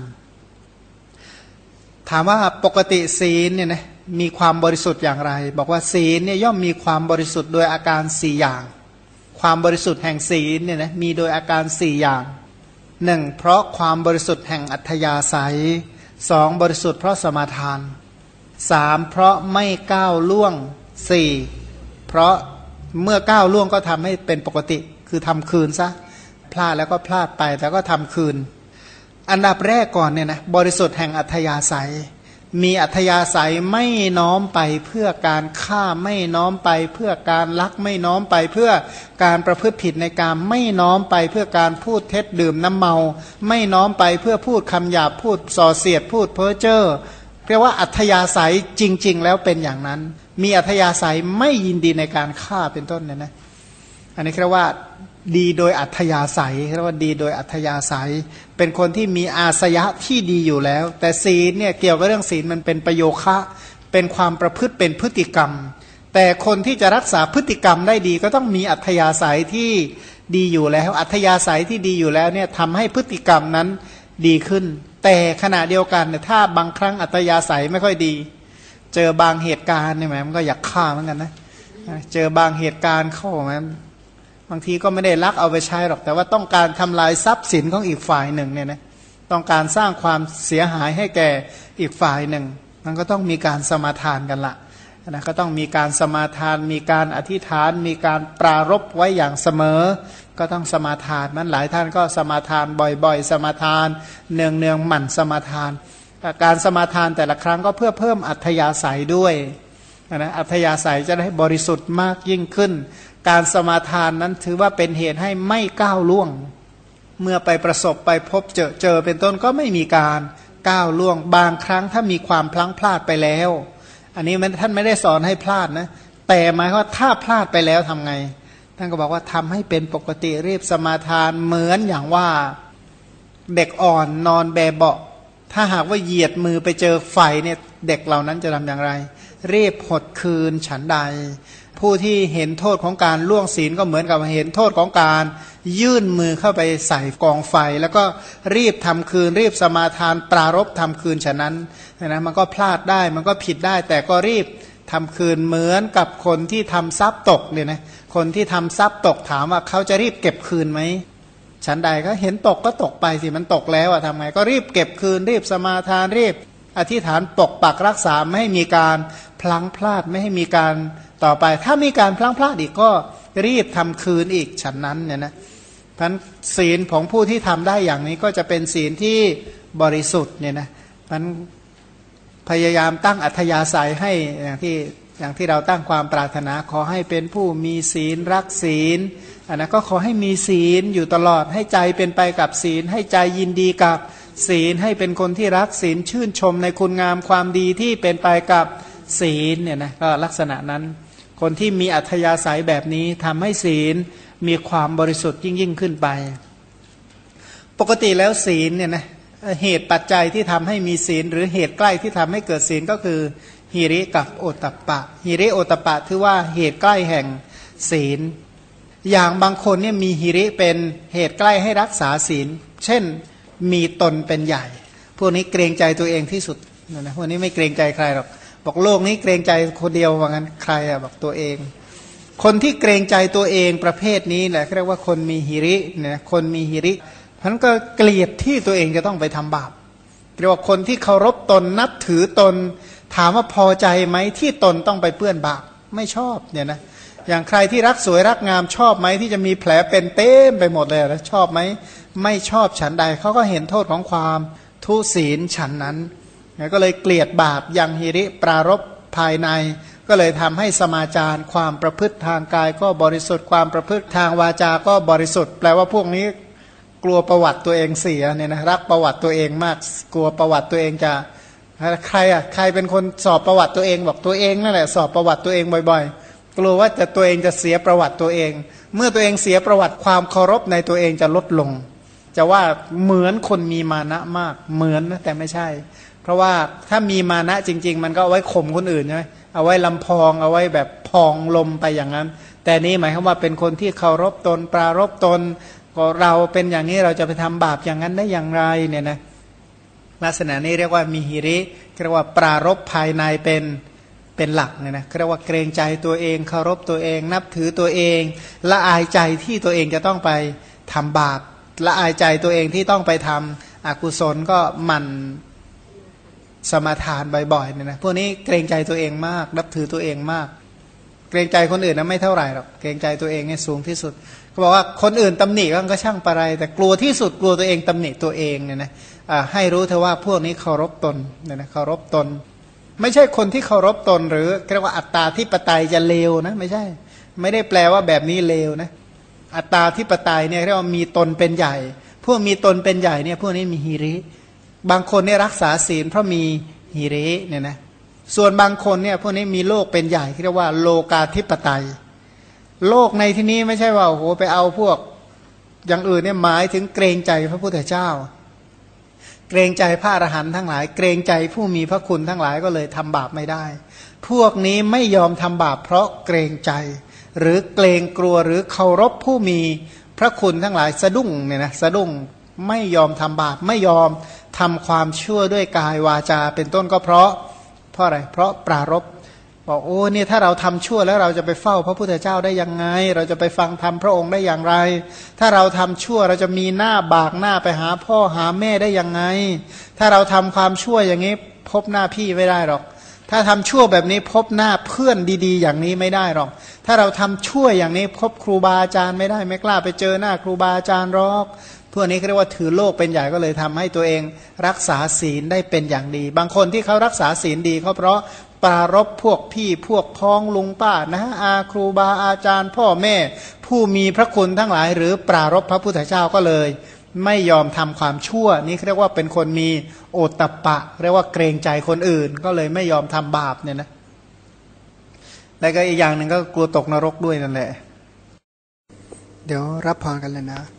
ถามว่าปกติศีลเนี่ยนะมีความบริสุทธิ์อย่างไรบอกว่าศีลเนี่ยย่อมมีความบริสุทธิ์โดยอาการสี่อย่างความบริสุทธิ์แห่งศีลเนี่ยนะมีโดยอาการสี่อย่างหนึ่งเพราะความบริสุทธิ์แห่งอัธยาศัยสองบริสุทธิ์เพราะสมาทานสามเพราะไม่ก้าวล่วงสี่เพราะเมื่อก้าวล่วงก็ทำให้เป็นปกติคือทำคืนซะพลาดแล้วก็พลาดไปแต่ก็ทำคืนอันดับแรกก่อนเนี่ยนะบริสุทธิ์แห่งอัธยาศัยมีอัธยาศัยไม่น้อมไปเพื่อการฆ่าไม่น้อมไปเพื่อการลักไม่น้อมไปเพื่อการประพฤติผิดในการไม่น้อมไปเพื่อการพูดเท็จดื่มน้ำเมาไม่น้อมไปเพื่อพูดคำหยาบพูดส่อเสียดพูดเพ้อเจ้อเรียกว่าอัธยาศัยจริงๆแล้วเป็นอย่างนั้นมีอัธยาศัยไม่ยินดีในการฆ่าเป็นต้นเนี่ยนะอันนี้เรียกว่าดีโดยอัธยาศัยเรียกว่าดีโดยอัธยาศัยเป็นคนที่มีอาสยะที่ดีอยู่แล้วแต่ศีลเนี่ยเกี่ยวกับเรื่องศีลมันเป็นประโยคะเป็นความประพฤติเป็นพฤติกรรมแต่คนที่จะรักษาพฤติกรรมได้ดีก็ต้องมีอัธยาศัยที่ดีอยู่แล้วอัธยาศัยที่ดีอยู่แล้วเนี่ยทำให้พฤติกรรมนั้นดีขึ้นแต่ขณะเดียวกันเนี่ยถ้าบางครั้งอัธยาศัยไม่ค่อยดีเจอบางเหตุการณ์เนี่ยแหมมันก็อยากฆ่าเหมือนกันนะเจอบางเหตุการณ์เข้าแหมบางทีก็ไม่ได้ลักเอาไปใช้หรอกแต่ว่าต้องการทำลายทรัพย์สินของอีกฝ่ายหนึ่งเนี่ยนะต้องการสร้างความเสียหายให้แก่อีกฝ่ายหนึ่งมันก็ต้องมีการสมาทานกันละนะก็ต้องมีการสมาทานมีการอธิษฐานมีการปรารภไว้อย่างเสมอก็ต้องสมาทานนั้นหลายท่านก็สมาทานบ่อยๆสมาทานเนืองๆหมั่นสมาทานการสมาทานแต่ละครั้งก็เพื่อเพิ่มอัธยาศัยด้วยนะอัธยาศัยจะได้บริสุทธิ์มากยิ่งขึ้นการสมาทานนั้นถือว่าเป็นเหตุให้ไม่ก้าวล่วงเมื่อไปประสบไปพบเจอเจอเป็นต้นก็ไม่มีการก้าวล่วงบางครั้งถ้ามีความพลั้งพลาดไปแล้วอันนี้ท่านไม่ได้สอนให้พลาดนะแต่หมายว่าถ้าพลาดไปแล้วทำไงท่านก็บอกว่าทำให้เป็นปกติรีบสมาทานเหมือนอย่างว่าเด็กอ่อนนอนแบเบาะถ้าหากว่าเหยียดมือไปเจอไฟเนี่ยเด็กเหล่านั้นจะทำอย่างไรรีบหดคืนฉันใดผู้ที่เห็นโทษของการล่วงศีลก็เหมือนกับเห็นโทษของการยื่นมือเข้าไปใส่กองไฟแล้วก็รีบทำคืนรีบสมาทานปรารภทำคืนฉะนั้นนะมันก็พลาดได้มันก็ผิดได้แต่ก็รีบทำคืนเหมือนกับคนที่ทำทรัพย์ตกเนี่ยนะคนที่ทำทรัพย์ตกถามว่าเขาจะรีบเก็บคืนไหมฉันใดก็เห็นตกก็ตกไปสิมันตกแล้วอะทำไงก็รีบเก็บคืนรีบสมาทานรีบอธิษฐานปกปักรักษาไม่ให้มีการพลั้งพลาดไม่ให้มีการต่อไปถ้ามีการพลั้งพลาดอีกก็รีบทำคืนอีกฉันนั้นเนี่ยนะเพราะศีลของผู้ที่ทำได้อย่างนี้ก็จะเป็นศีลที่บริสุทธิ์เนี่ยนะเพราะพยายามตั้งอัธยาศัยให้อย่างที่อย่างที่เราตั้งความปรารถนาขอให้เป็นผู้มีศีลรักศีลอันนั้นก็ขอให้มีศีลอยู่ตลอดให้ใจเป็นไปกับศีลให้ใจยินดีกับศีลให้เป็นคนที่รักศีลชื่นชมในคุณงามความดีที่เป็นไปกับศีลเนี่ยนะก็ลักษณะนั้นคนที่มีอัธยาศัยแบบนี้ทำให้ศีลมีความบริสุทธิ์ยิ่งยิ่งขึ้นไปปกติแล้วศีลเนี่ยนะเหตุปัจจัยที่ทำให้มีศีลหรือเหตุใกล้ที่ทำให้เกิดศีลก็คือหิริกับโอตตัปปะหิริโอตตัปปะถือว่าเหตุใกล้แห่งศีลอย่างบางคนเนี่ยมีหิริเป็นเหตุใกล้ให้รักษาศีลเช่นมีตนเป็นใหญ่พวกนี้เกรงใจตัวเองที่สุดนะพวกนี้ไม่เกรงใจใครหรอกบอกโลกนี้เกรงใจคนเดียวว่างั้นใครอะบอกตัวเองคนที่เกรงใจตัวเองประเภทนี้แหละเรียกว่าคนมีหิริเนี่ยคนมีหิริเพราะนั้นก็เกลียดที่ตัวเองจะต้องไปทำบาปเรียกว่าคนที่เคารพตนนับถือตนถามว่าพอใจไหมที่ตนต้องไปเปื้อนบาปไม่ชอบเนี่ยนะอย่างใครที่รักสวยรักงามชอบไหมที่จะมีแผลเป็นเต็มไปหมดเลยนะชอบไหมไม่ชอบฉันใดเขาก็เห็นโทษของความทุศีลฉันนั้นก็เลยเกลียดบาปยังหิริปรารภภายในก็เลยทำให้สมาจารความประพฤติทางกายก็บริสุทธิ์ความประพฤติทางวาจาก็บริสุทธิ์แปลว่าพวกนี้กลัวประวัติตัวเองเสียเนี่ยนะรักประวัติตัวเองมากกลัวประวัติตัวเองจะใครอ่ะใครเป็นคนสอบประวัติตัวเองบอกตัวเองนั่นแหละสอบประวัติตัวเองบ่อยๆกลัวว่าจะตัวเองจะเสียประวัติตัวเองเมื่อตัวเองเสียประวัติความเคารพในตัวเองจะลดลงจะว่าเหมือนคนมีมานะมากเหมือนนะแต่ไม่ใช่เพราะว่าถ้ามีมานะจริงๆมันก็เอาไว้ข่มคนอื่นใช่ไหมเอาไว้ลำพองเอาไว้แบบพองลมไปอย่างนั้นแต่นี่หมายความว่าเป็นคนที่เคารพตนปรารภตนก็เราเป็นอย่างนี้เราจะไปทำบาปอย่างนั้นได้อย่างไรเนี่ยนะลักษณะนี้เรียกว่ามีหิริเรียกว่าปรารภภายในเป็นเป็นหลักเนี่ยนะเรียกว่าเกรงใจตัวเองเคารพตัวเองนับถือตัวเองละอายใจที่ตัวเองจะต้องไปทำบาปละอายใจตัวเองที่ต้องไปทำอกุศลก็หมั่นสมาทานบ่อยๆเนี่ยนะพวกนี้เกรงใจตัวเองมากนับถือตัวเองมากเกรงใจคนอื่นนะไม่เท่าไหร่หรอกเกรงใจตัวเองเนี่ยสูงที่สุดเขาบอกว่าคนอื่นตำหนิก็ช่างปะไรแต่กลัวที่สุดกลัวตัวเองตำหนิตัวเองเนี่ยนะให้รู้เถอะว่าพวกนี้เคารพตนเนี่ยนะเคารพตนไม่ใช่คนที่เคารพตนหรือเรียกว่าอัตตาธิปไตยจะเลวนะไม่ใช่ไม่ได้แปลว่าแบบนี้เลวนะอัตตาธิปไตยเนี่ยเรียกว่ามีตนเป็นใหญ่พวกมีตนเป็นใหญ่เนี่ยพวกนี้มีหิริบางคนเนี่ยรักษาศีลเพราะมีหิริเนี่ยนะส่วนบางคนเนี่ยพวกนี้มีโลกเป็นใหญ่เรียกว่าโลกาธิปไตยโลกในที่นี้ไม่ใช่ว่าโอ้โหไปเอาพวกอย่างอื่นเนี่ยหมายถึงเกรงใจพระพุทธเจ้าเกรงใจพระอรหันต์ทั้งหลายเกรงใจผู้มีพระคุณทั้งหลายก็เลยทำบาปไม่ได้พวกนี้ไม่ยอมทำบาปเพราะเกรงใจหรือเกรงกลัวหรือเคารพผู้มีพระคุณทั้งหลายสะดุ้งเนี่ยนะสะดุ้งไม่ยอมทำบาปไม่ยอมทำความชั่วด้วยกายวาจาเป็นต้นก็เพราะเพราะอะไรเพราะปรารภบอกโอ้เนี่ยถ้าเราทำชั่วแล้วเราจะไปเฝ้าพระพุทธเจ้าได้ยังไงเราจะไปฟังธรรมพระองค์ได้อย่างไรถ้าเราทำชั่วเราจะมีหน้าบากหน้าไปหาพ่อหาแม่ได้ยังไงถ้าเราทำความชั่วอย่างนี้พบหน้าพี่ไม่ได้หรอกถ้าทำชั่วแบบนี้พบหน้าเพื่อนดีๆอย่างนี้ไม่ได้หรอกถ้าเราทำชั่วอย่างนี้พบครูบาอาจารย์ไม่ได้ไม่กล้าไปเจอหน้าครูบาอาจารย์หรอกพวกนี้เรียกว่าถือโลกเป็นใหญ่ก็เลยทำให้ตัวเองรักษาศีลได้เป็นอย่างดีบางคนที่เขารักษาศีลดีเขาเพราะปรารภพวกพี่พวกพ้องลุงป้านะอาครูบาอาจารย์พ่อแม่ผู้มีพระคุณทั้งหลายหรือปรารภพระพุทธเจ้าก็เลยไม่ยอมทำความชั่วนี่เรียกว่าเป็นคนมีโอตตัปปะเรียกว่าเกรงใจคนอื่นก็เลยไม่ยอมทำบาปเนี่ยนะแล้วก็อีกอย่างหนึ่งก็กลัวตกนรกด้วยนั่นแหละเดี๋ยวรับพรกันเลยนะ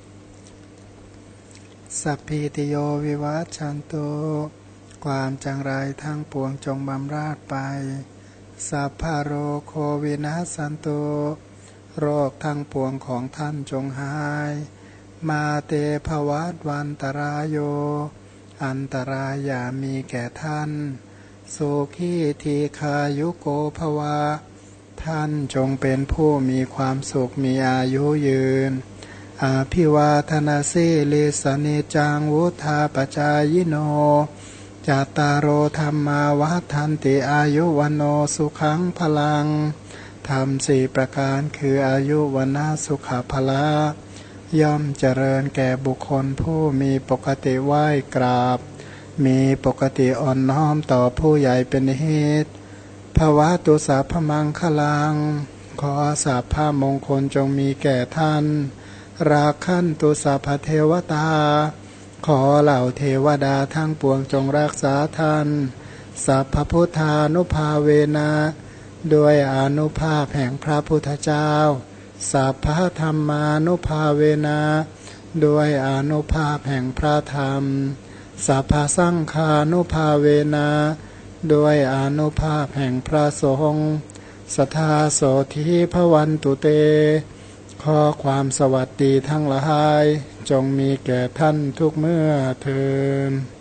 สัพพิติโยวิวัชชันตุความจังไรทั้งปวงจงบำราดไปสัพพะโรโควินัสสันตุโรคทั้งปวงของท่านจงหายมาเตภวัตวันตรายโยอันตรายอย่ามีแก่ท่านโสขีทีคายุโกภวะท่านจงเป็นผู้มีความสุขมีอายุยืนอาภิวาทนาสิลิสนิจังวุธาปจายโนจตารโอธรรมาวัฏันติอายุวันโนสุขังพลังธรรมสี่ประการคืออายุวันนาสุขภละย่อมเจริญแก่บุคคลผู้มีปกติไหว้กราบมีปกติอ่อนน้อมต่อผู้ใหญ่เป็นเหตุภวะตุสัพพมังคลังขอสัพพะมงคลจงมีแก่ท่านราคันตุสัพพเทวตาขอเหล่าเทวดาทั้งปวงจงรักษาท่านสัพพพุทธานุภาเวนะด้วยอานุภาพแห่งพระพุทธเจ้าสัพพธรรมานุภาเวนะด้วยอานุภาพแห่งพระธรรมสัพพสังฆานุภาเวนะด้วยอานุภาพแห่งพระสงฆ์สัทธาโสธิภวันตุเตขอความสวัสดีทั้งหลายจงมีแก่ท่านทุกเมื่อเทอญ